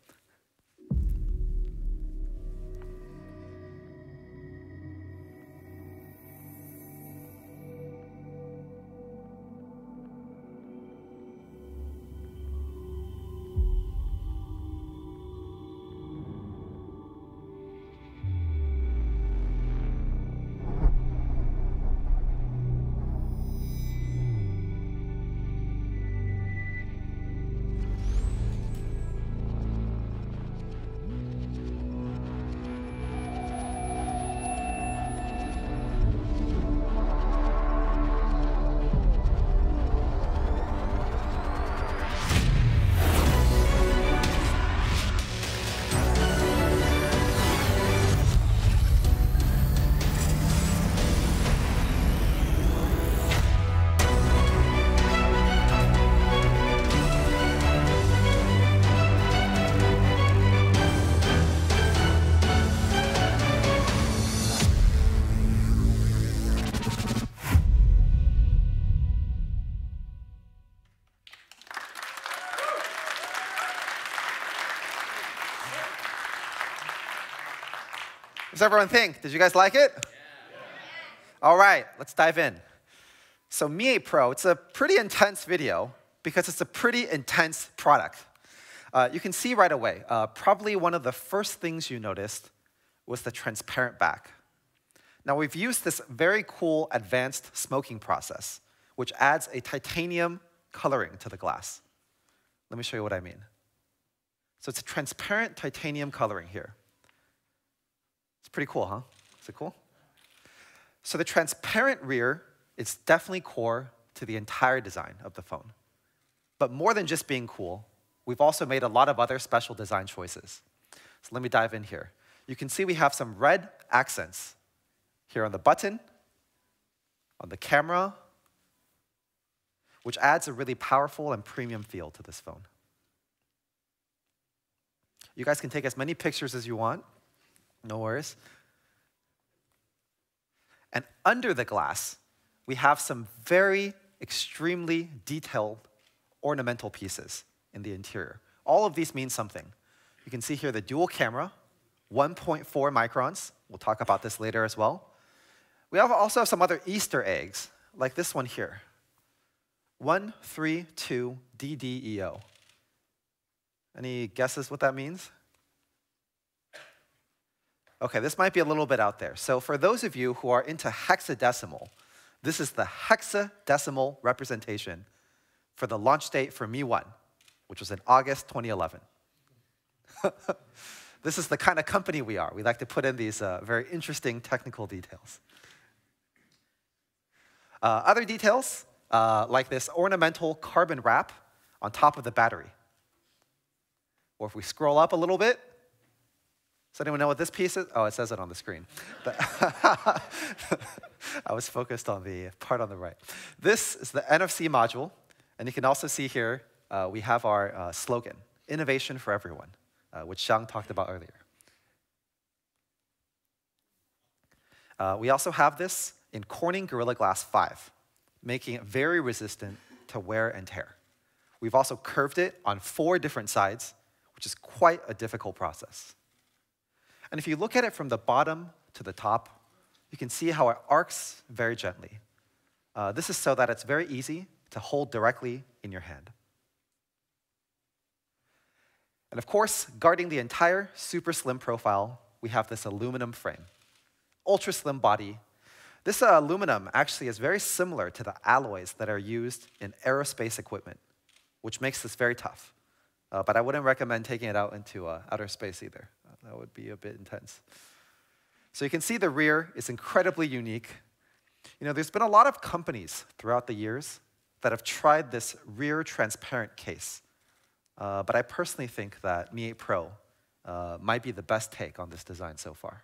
What does everyone think? Did you guys like it? Yeah. All right, let's dive in. So Mi 8 Pro, it's a pretty intense video because it's a pretty intense product. You can see right away, probably one of the first things you noticed was the transparent back. Now we've used this very cool advanced smoking process, which adds a titanium coloring to the glass. Let me show you what I mean. So it's a transparent titanium coloring here. It's pretty cool, huh? Is it cool? So the transparent rear is definitely core to the entire design of the phone. But more than just being cool, we've also made a lot of other special design choices. So let me dive in here. You can see we have some red accents here on the button, on the camera, which adds a really powerful and premium feel to this phone. You guys can take as many pictures as you want. No worries. And under the glass, we have some very extremely detailed ornamental pieces in the interior. All of these mean something. You can see here the dual camera, 1.4 microns. We'll talk about this later as well. We also have some other Easter eggs, like this one here. 132 DDEO. Any guesses what that means? Okay, this might be a little bit out there. So for those of you who are into hexadecimal, this is the hexadecimal representation for the launch date for Mi 1, which was in August 2011. This is the kind of company we are. We like to put in these very interesting technical details. Other details, like this ornamental carbon wrap on top of the battery. Or if we scroll up a little bit, does anyone know what this piece is? Oh, it says it on the screen. But I was focused on the part on the right. This is the NFC module. And you can also see here, we have our slogan, innovation for everyone, which Xiang talked about earlier. We also have this in Corning Gorilla Glass 5, making it very resistant to wear and tear. We've also curved it on 4 different sides, which is quite a difficult process. And if you look at it from the bottom to the top, you can see how it arcs very gently. This is so that it's very easy to hold directly in your hand. And of course, guarding the entire super slim profile, we have this aluminum frame. Ultra slim body. This aluminum actually is very similar to the alloys that are used in aerospace equipment, which makes this very tough. But I wouldn't recommend taking it out into outer space either. That would be a bit intense. So you can see the rear is incredibly unique. You know, there's been a lot of companies throughout the years that have tried this rear transparent case. But I personally think that Mi 8 Pro might be the best take on this design so far.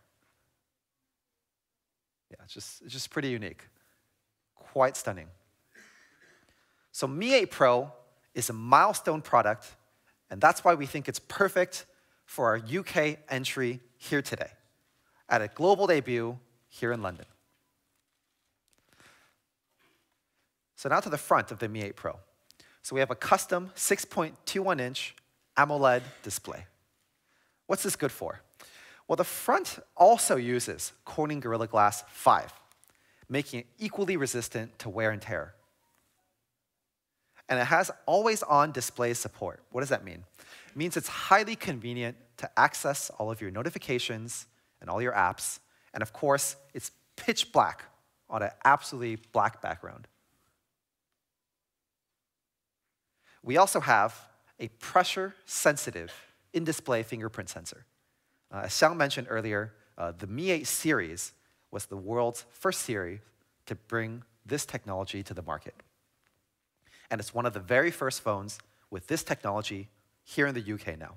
Yeah, it's just pretty unique. Quite stunning. So Mi 8 Pro is a milestone product, and that's why we think it's perfect for our UK entry here today, at a global debut here in London. So now to the front of the Mi 8 Pro. So we have a custom 6.21-inch AMOLED display. What's this good for? Well, the front also uses Corning Gorilla Glass 5, making it equally resistant to wear and tear. And it has always-on display support. What does that mean? It means it's highly convenient to access all of your notifications and all your apps. And of course, it's pitch black on an absolutely black background. We also have a pressure-sensitive in-display fingerprint sensor. As Xiang mentioned earlier, the Mi 8 series was the world's first series to bring this technology to the market. And it's one of the very first phones with this technology here in the UK now.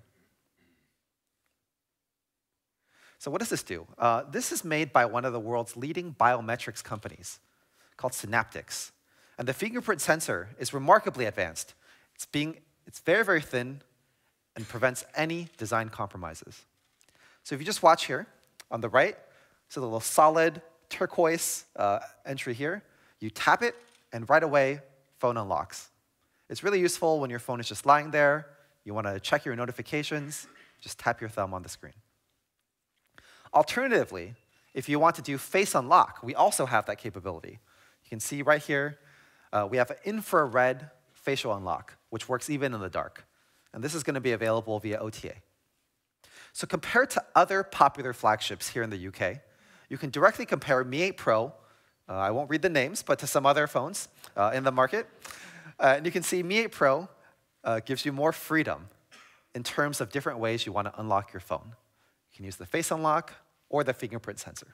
So what does this do? This is made by one of the world's leading biometrics companies called Synaptics. And the fingerprint sensor is remarkably advanced. It's very, very thin and prevents any design compromises. So if you just watch here, on the right, so the little solid turquoise entry here, you tap it, and right away, phone unlocks. It's really useful when your phone is just lying there, you want to check your notifications, just tap your thumb on the screen. Alternatively, if you want to do face unlock, we also have that capability. You can see right here, we have an infrared facial unlock, which works even in the dark. And this is going to be available via OTA. So compared to other popular flagships here in the UK, you can directly compare Mi 8 Pro, I won't read the names, but to some other phones in the market. And you can see Mi 8 Pro gives you more freedom in terms of different ways you want to unlock your phone. You can use the face unlock or the fingerprint sensor.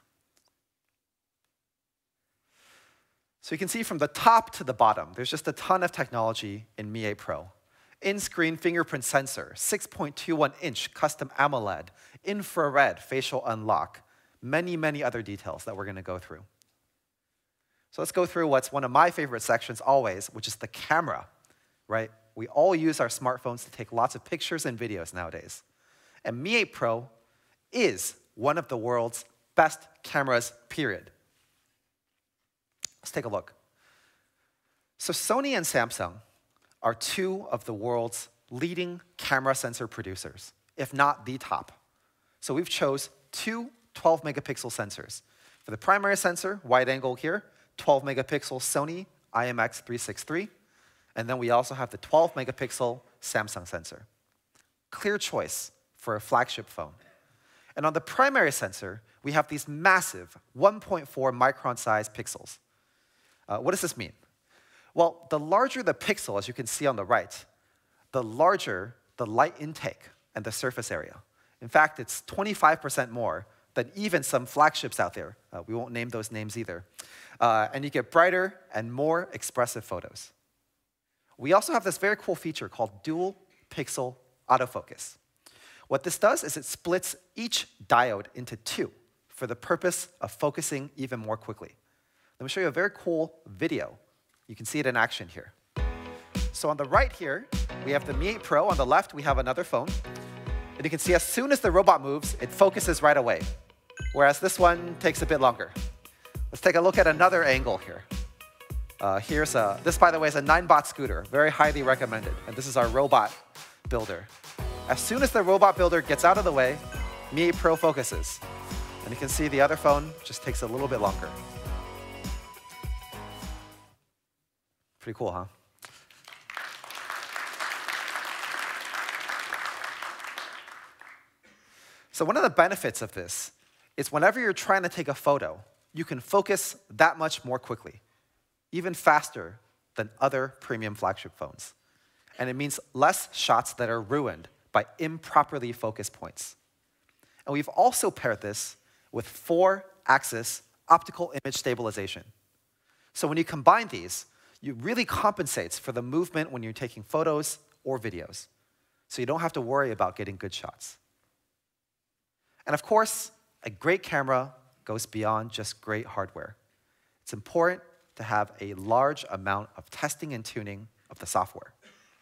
So you can see from the top to the bottom, there's just a ton of technology in Mi 8 Pro. In-screen fingerprint sensor, 6.21-inch custom AMOLED, infrared facial unlock, many, many other details that we're going to go through. So let's go through what's one of my favorite sections always, which is the camera, right? We all use our smartphones to take lots of pictures and videos nowadays. And Mi 8 Pro is one of the world's best cameras, period. Let's take a look. So Sony and Samsung are two of the world's leading camera sensor producers, if not the top. So we've chose two 12-megapixel sensors. For the primary sensor, wide angle here, 12-megapixel Sony IMX363. And then we also have the 12-megapixel Samsung sensor. Clear choice for a flagship phone. And on the primary sensor, we have these massive 1.4 micron size pixels. What does this mean? Well, the larger the pixel, as you can see on the right, the larger the light intake and the surface area. In fact, it's 25% more than even some flagships out there. We won't name those names either. And you get brighter and more expressive photos. We also have this very cool feature called dual pixel autofocus. What this does is it splits each diode into two for the purpose of focusing even more quickly. Let me show you a very cool video. You can see it in action here. So on the right here, we have the Mi 8 Pro. On the left, we have another phone. And you can see as soon as the robot moves, it focuses right away, whereas this one takes a bit longer. Let's take a look at another angle here. This, by the way, is a 9-bot scooter, very highly recommended. And this is our robot builder. As soon as the robot builder gets out of the way, Mi 8 Pro focuses. And you can see the other phone just takes a little bit longer. Pretty cool, huh? So one of the benefits of this is whenever you're trying to take a photo, you can focus that much more quickly, even faster than other premium flagship phones. And it means less shots that are ruined by improperly focused points. And we've also paired this with 4-axis optical image stabilization. So when you combine these, it really compensates for the movement when you're taking photos or videos. So you don't have to worry about getting good shots. And of course, a great camera goes beyond just great hardware. It's important to have a large amount of testing and tuning of the software.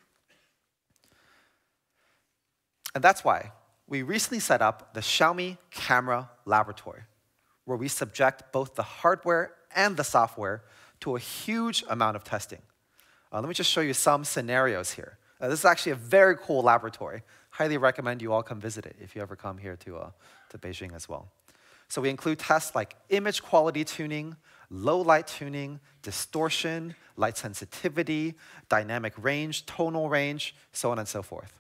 And that's why we recently set up the Xiaomi Camera Laboratory, where we subject both the hardware and the software to a huge amount of testing. Let me just show you some scenarios here. This is actually a very cool laboratory. Highly recommend you all come visit it if you ever come here to Beijing as well. So we include tests like image quality tuning, low light tuning, distortion, light sensitivity, dynamic range, tonal range, so on and so forth.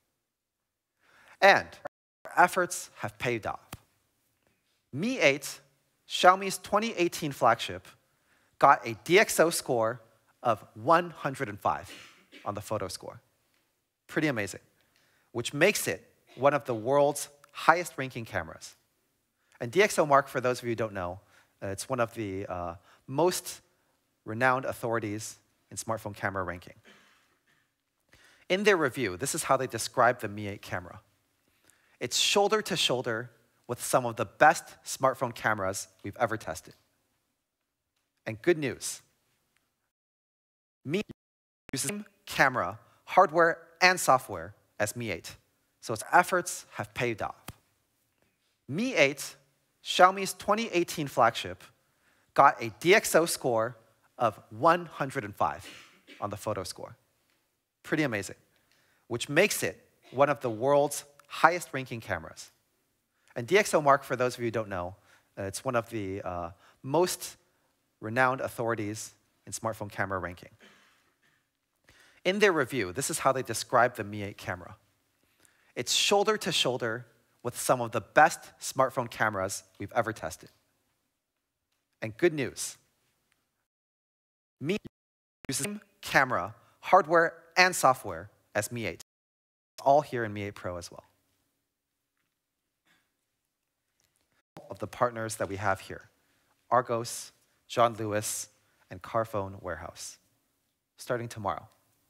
And our efforts have paid off. Mi 8, Xiaomi's 2018 flagship, got a DxO score of 105 on the photo score. Pretty amazing, which makes it one of the world's highest ranking cameras. And DxOMark, for those of you who don't know, it's one of the most renowned authorities in smartphone camera ranking. In their review, this is how they describe the Mi 8 camera. It's shoulder to shoulder with some of the best smartphone cameras we've ever tested. And good news, Mi uses the same camera, hardware, and software as Mi 8. So its efforts have paid off. Mi 8, Xiaomi's 2018 flagship, got a DxO score of 105 on the photo score. Pretty amazing, which makes it one of the world's highest ranking cameras. And DxOMark, for those of you who don't know, it's one of the most renowned authorities in smartphone camera ranking. In their review, this is how they describe the Mi 8 camera. It's shoulder to shoulder with some of the best smartphone cameras we've ever tested. And good news, Mi uses the same camera, hardware, and software as Mi 8. It's all here in Mi 8 Pro as well. Of the partners that we have here, Argos, John Lewis, and Carphone Warehouse, starting tomorrow.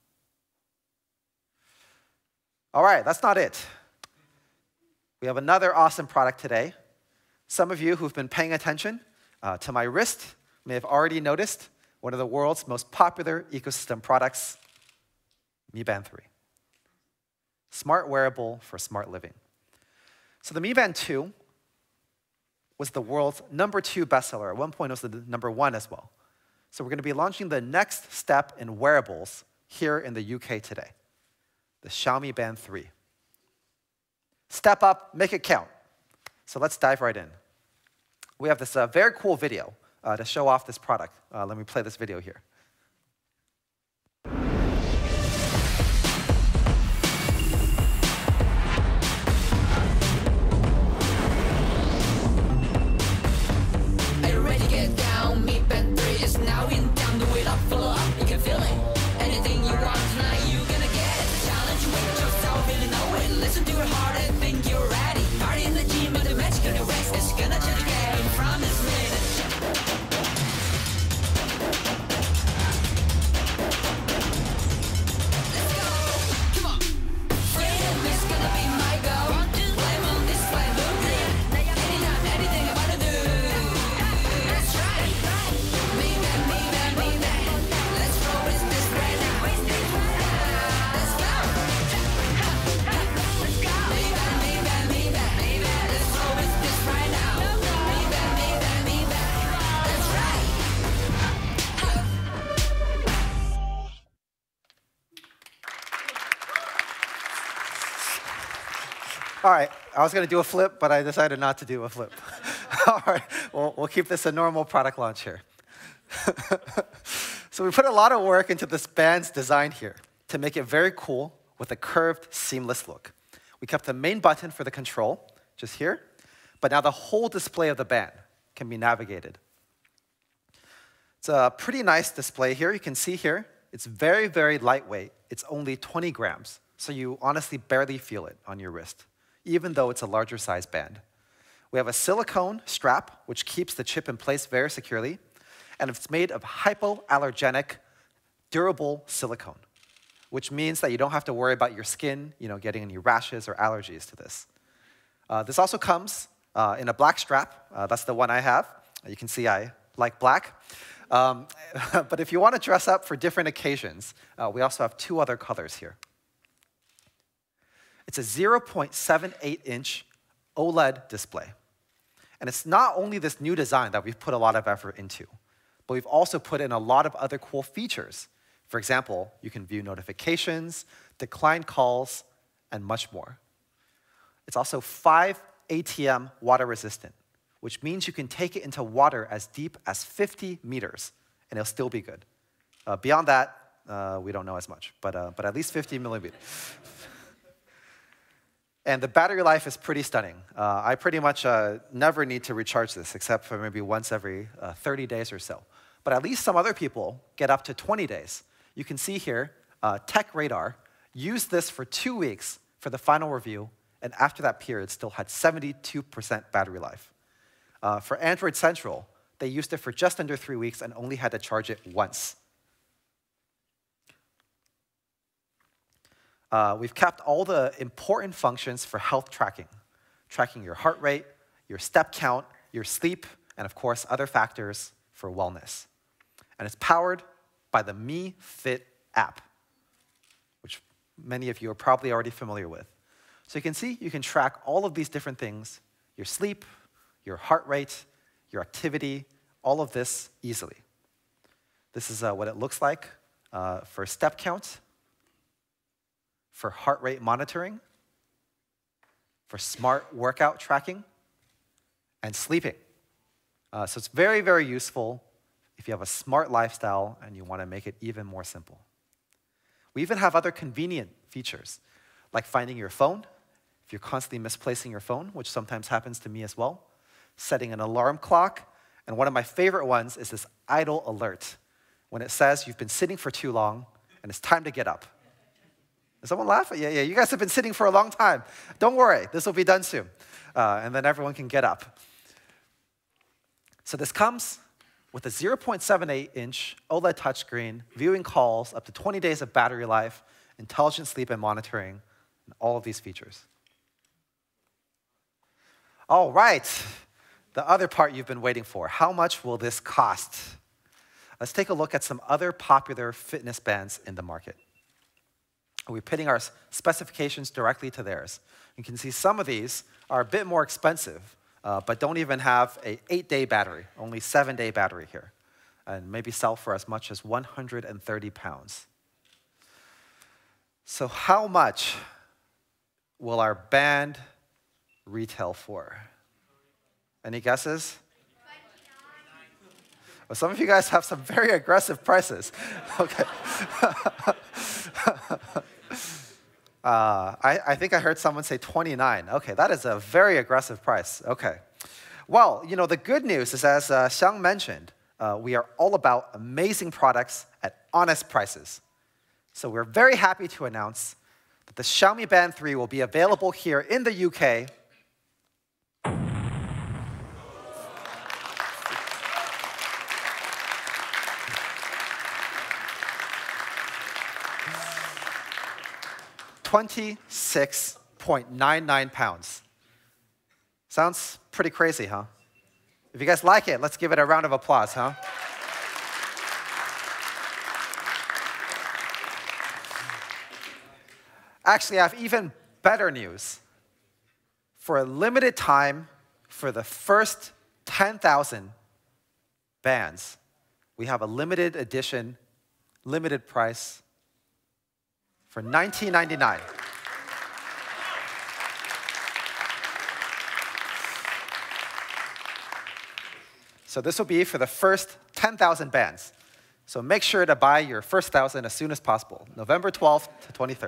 All right, that's not it. We have another awesome product today. Some of you who've been paying attention to my wrist may have already noticed one of the world's most popular ecosystem products, Mi Band 3. Smart wearable for smart living. So the Mi Band 2 was the world's #2 bestseller. At one point, it was the #1 as well. So we're going to be launching the next step in wearables here in the UK today, the Xiaomi Band 3. Step up, make it count. So let's dive right in. We have this very cool video to show off this product. Let me play this video here. Anything you want tonight, you're gonna get it. Challenge, wake yourself, and you know it. So do it hard and think you're ready. Party in the gym, but the magic on your waist is gonna change the game from this minute. Let's go, come on. Freedom is gonna be my goal. Blame on this way, look real. Anytime, anything I wanna do. That's right. Me back, me back, me back. Let's roll with this right now. Let's go. Let's go. Me back, me back, me back. Let's roll with this right now. Me back, me back, me back. That's right. All right, I was going to do a flip, but I decided not to do a flip. All right, we'll keep this a normal product launch here. So we put a lot of work into this band's design here to make it very cool with a curved, seamless look. We kept the main button for the control, just here, but now the whole display of the band can be navigated. It's a pretty nice display here. You can see here, it's very, very lightweight. It's only 20 grams, so you honestly barely feel it on your wrist, even though it's a larger size band. We have a silicone strap, which keeps the chip in place very securely, and it's made of hypoallergenic, durable silicone, which means that you don't have to worry about your skin, getting any rashes or allergies to this. This also comes in a black strap. That's the one I have. You can see I like black. But if you want to dress up for different occasions, we also have two other colors here. It's a 0.78-inch OLED display. And it's not only this new design that we've put a lot of effort into, but we've also put in a lot of other cool features. For example, you can view notifications, decline calls, and much more. It's also 5 ATM water resistant, which means you can take it into water as deep as 50 meters, and it'll still be good. Beyond that, we don't know as much, but at least 50 millimeters. And the battery life is pretty stunning. I pretty much never need to recharge this, except for maybe once every 30 days or so. But at least some other people get up to 20 days. You can see here, TechRadar used this for 2 weeks for the final review, and after that period, still had 72% battery life. For Android Central, they used it for just under 3 weeks and only had to charge it once. We've kept all the important functions for health tracking your heart rate, your step count, your sleep, and of course, other factors for wellness. And it's powered by the Mi Fit app, which many of you are probably already familiar with. So you can see, you can track all of these different things, your sleep, your heart rate, your activity, all of this easily. This is what it looks like for step count, for heart rate monitoring, for smart workout tracking, and sleeping. So it's very, very useful if you have a smart lifestyle and you want to make it even more simple. We even have other convenient features, like finding your phone, if you're constantly misplacing your phone, which sometimes happens to me as well, setting an alarm clock, and one of my favorite ones is this idle alert, when it says you've been sitting for too long and it's time to get up. Is someone laughing? Yeah, you guys have been sitting for a long time. Don't worry, this will be done soon. And then everyone can get up. So this comes with a 0.78-inch OLED touchscreen, viewing calls, up to 20 days of battery life, intelligent sleep and monitoring, and all of these features. All right, the other part you've been waiting for. How much will this cost? Let's take a look at some other popular fitness bands in the market. We're pitting our specifications directly to theirs. You can see some of these are a bit more expensive, but don't even have an 8-day battery, only 7-day battery here, and maybe sell for as much as 130 pounds. So how much will our band retail for? Any guesses? Well, some of you guys have some very aggressive prices. Okay. I think I heard someone say 29. Okay, that is a very aggressive price. Okay. Well, the good news is, as Xiang mentioned, we are all about amazing products at honest prices. So we're very happy to announce that the Xiaomi Band 3 will be available here in the UK £26.99. Sounds pretty crazy, huh? If you guys like it, let's give it a round of applause, huh? Actually, I have even better news. For a limited time, for the first 10,000 bands, we have a limited edition, limited price for $19.99. So this will be for the first 10,000 bands. So make sure to buy your first 1,000 as soon as possible, November 12th to 23rd.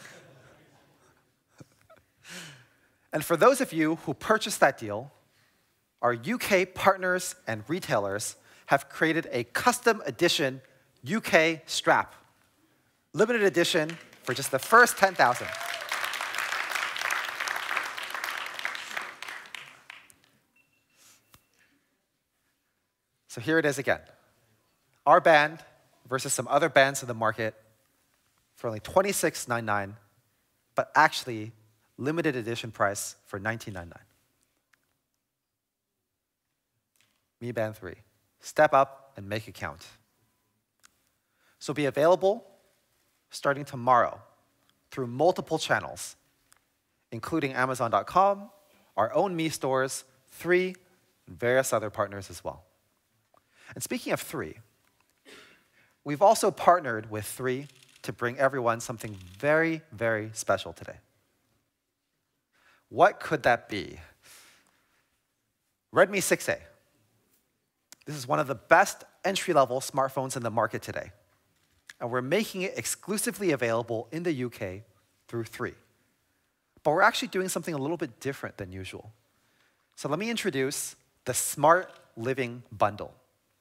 And for those of you who purchased that deal, our UK partners and retailers have created a custom edition UK strap. Limited edition for just the first 10,000. So here it is again. Our band versus some other bands in the market for only $26.99, but actually limited edition price for $19.99. Mi Band 3. Step up and make it count. So it'll be available starting tomorrow through multiple channels, including Amazon.com, our own Mi stores, 3, and various other partners as well. And speaking of 3, we've also partnered with 3 to bring everyone something very, very special today. What could that be? Redmi 6A. This is one of the best entry-level smartphones in the market today. And we're making it exclusively available in the UK through 3. But we're actually doing something a little bit different than usual. So let me introduce the Smart Living Bundle.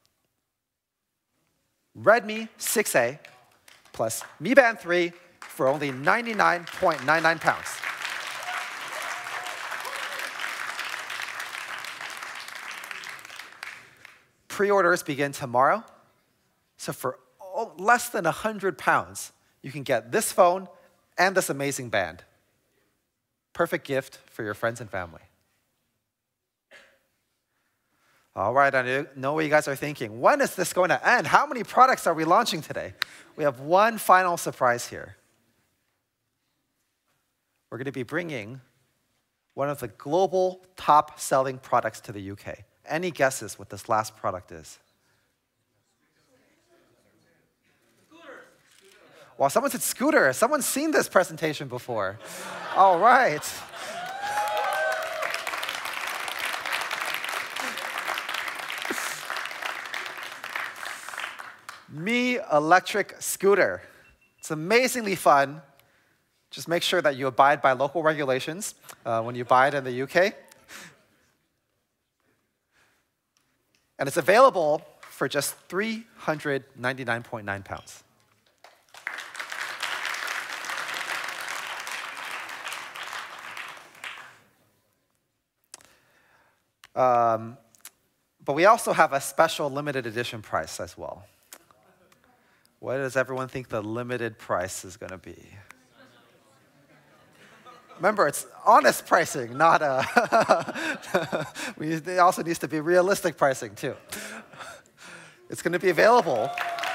Redmi 6A plus Mi Band 3 for only £99.99. Pre-orders begin tomorrow. So for less than £100, you can get this phone and this amazing band. Perfect gift for your friends and family. All right, I know what you guys are thinking. When is this going to end? How many products are we launching today? We have one final surprise here. We're going to be bringing one of the global top-selling products to the UK. Any guesses what this last product is? Well, someone said scooter. Someone's seen this presentation before. All right. Mi electric scooter. It's amazingly fun. Just make sure that you abide by local regulations when you buy it in the UK. And it's available for just £399.9. But we also have a special limited edition price as well. What does everyone think the limited price is going to be? Remember, it's honest pricing, not it also needs to be realistic pricing, too. It's going to be available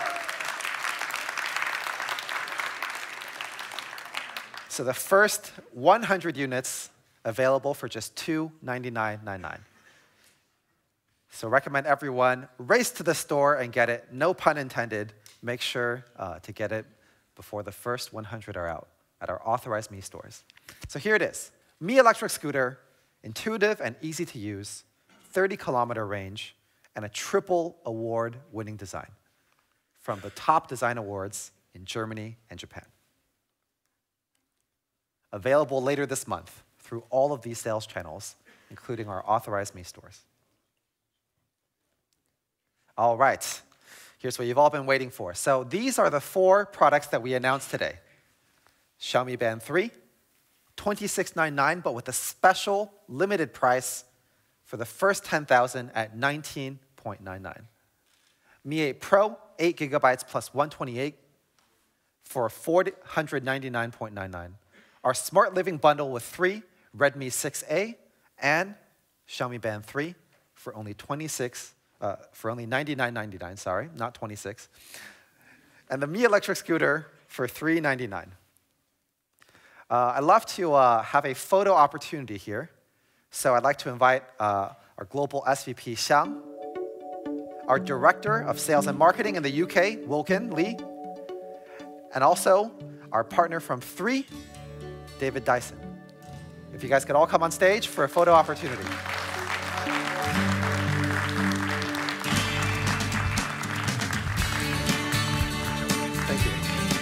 so the first 100 units available for just $299.99. So recommend everyone race to the store and get it. No pun intended. Make sure to get it before the first 100 are out at our authorized Mi stores. So here it is. Mi electric scooter, intuitive and easy to use, 30-kilometer range, and a triple award-winning design from the top design awards in Germany and Japan. Available later this month through all of these sales channels, including our authorized Mi stores. All right, here's what you've all been waiting for. So these are the 4 products that we announced today. Xiaomi Band 3, $26.99, but with a special limited price for the first 10,000 at $19.99. Mi 8 Pro, 8 gigabytes plus 128 for $499.99. Our Smart Living bundle with 3 Redmi 6A and Xiaomi Band 3 for only $99.99, sorry, not 26. And the Mi electric scooter for $399. I'd love to have a photo opportunity here. So I'd like to invite our global SVP, Xiang, our Director of Sales and Marketing in the UK, Wilkin Lee, and also our partner from 3, David Dyson. If you guys could all come on stage for a photo opportunity. Thank you.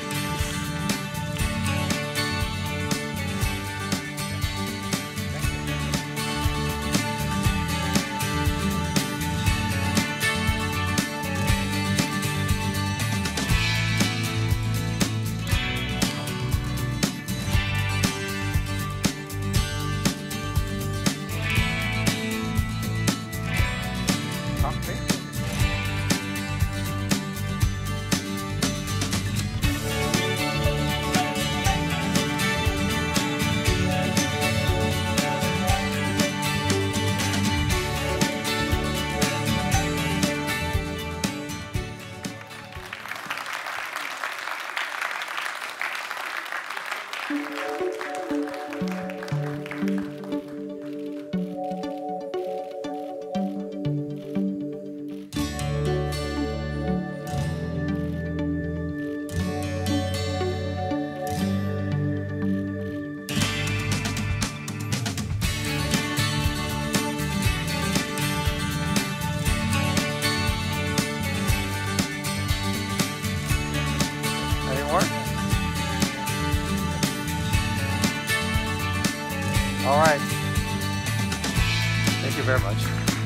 All right. Thank you very much.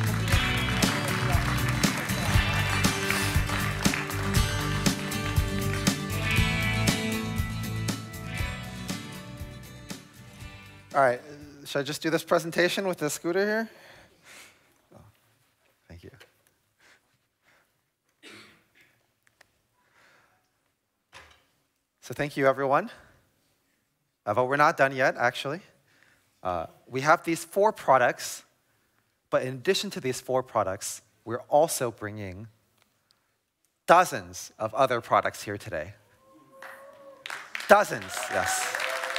All right. Should I just do this presentation with the scooter here? Oh, thank you. So thank you, everyone. But we're not done yet, actually. We have these 4 products, but in addition to these 4 products, we're also bringing dozens of other products here today. Dozens, yes.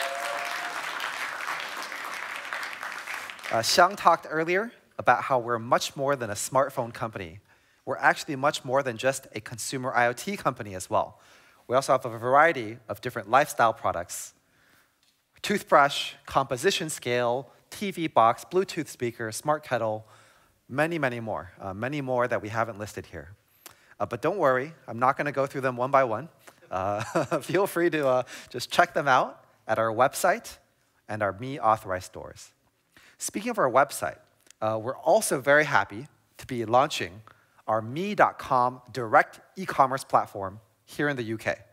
Xiang talked earlier about how we're much more than a smartphone company. We're actually much more than just a consumer IoT company as well. We also have a variety of different lifestyle products. Toothbrush, composition scale, TV box, Bluetooth speaker, smart kettle, many, many more that we haven't listed here. But don't worry, I'm not going to go through them one by one. Feel free to just check them out at our website and our Mi authorized stores. Speaking of our website, we're also very happy to be launching our Mi.com direct e-commerce platform here in the UK.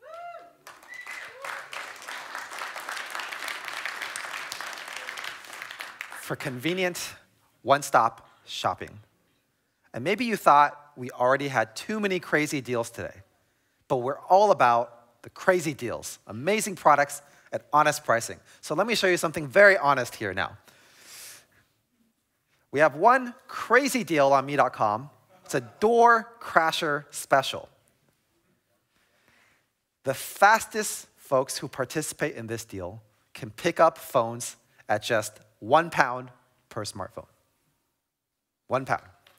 For convenient one-stop shopping. And maybe you thought we already had too many crazy deals today, but we're all about the crazy deals, amazing products at honest pricing. So let me show you something very honest here now. We have one crazy deal on Mi.com. It's a door crasher special. The fastest folks who participate in this deal can pick up phones at just £1 per smartphone. £1.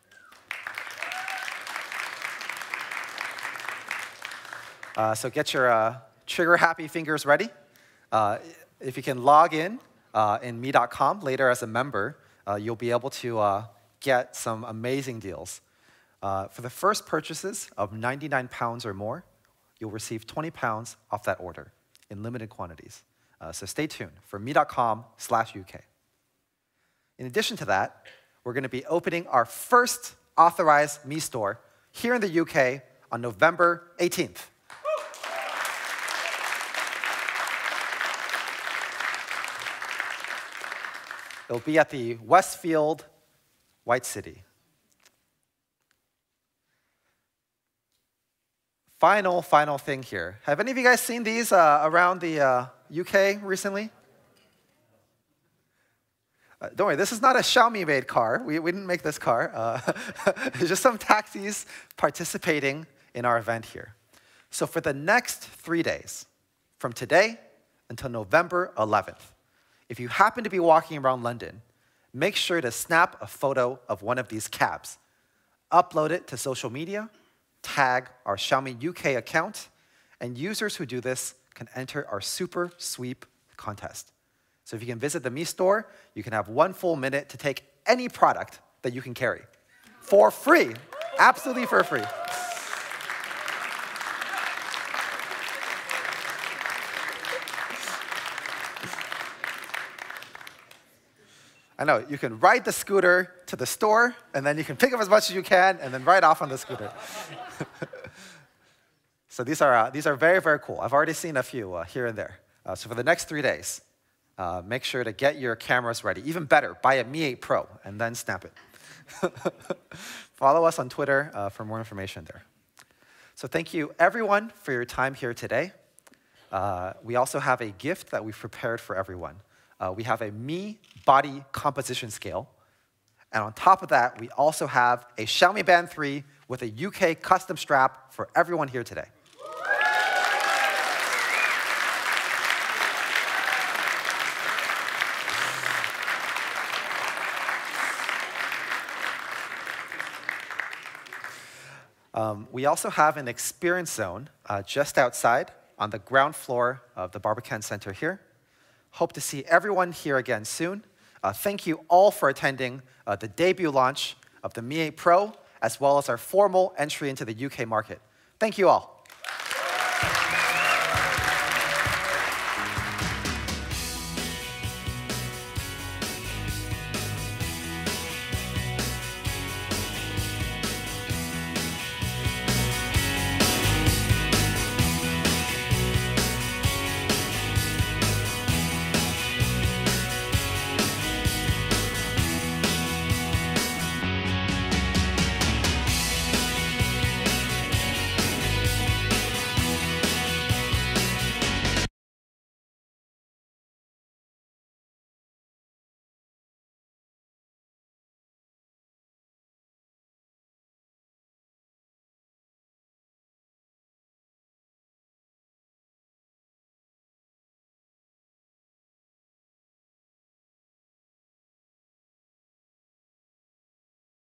So get your trigger-happy fingers ready. If you can log in Mi.com later as a member, you'll be able to get some amazing deals. For the first purchases of £99 or more, you'll receive £20 off that order in limited quantities. So stay tuned for Mi.com/UK. In addition to that, we're going to be opening our first authorized Mi store here in the UK on November 18th. It'll be at the Westfield White City. Final thing here. Have any of you guys seen these around the UK recently? Don't worry, this is not a Xiaomi-made car. We didn't make this car. It's just some taxis participating in our event here. So for the next 3 days, from today until November 11th, if you happen to be walking around London, make sure to snap a photo of one of these cabs. Upload it to social media, tag our Xiaomi UK account, and users who do this can enter our Super Sweep contest. So if you can visit the Mi Store, you can have 1 full minute to take any product that you can carry for free, absolutely for free. I know, you can ride the scooter to the store, and then you can pick up as much as you can, and then ride off on the scooter. So these are very, very cool. I've already seen a few here and there. So for the next 3 days, make sure to get your cameras ready. Even better, buy a Mi 8 Pro, and then snap it. Follow us on Twitter for more information there. So thank you, everyone, for your time here today. We also have a gift that we've prepared for everyone. We have a Mi body composition scale. And on top of that, we also have a Xiaomi Band 3 with a UK custom strap for everyone here today. We also have an experience zone just outside on the ground floor of the Barbican Center here. Hope to see everyone here again soon. Thank you all for attending the debut launch of the Mi 8 Pro, as well as our formal entry into the UK market. Thank you all.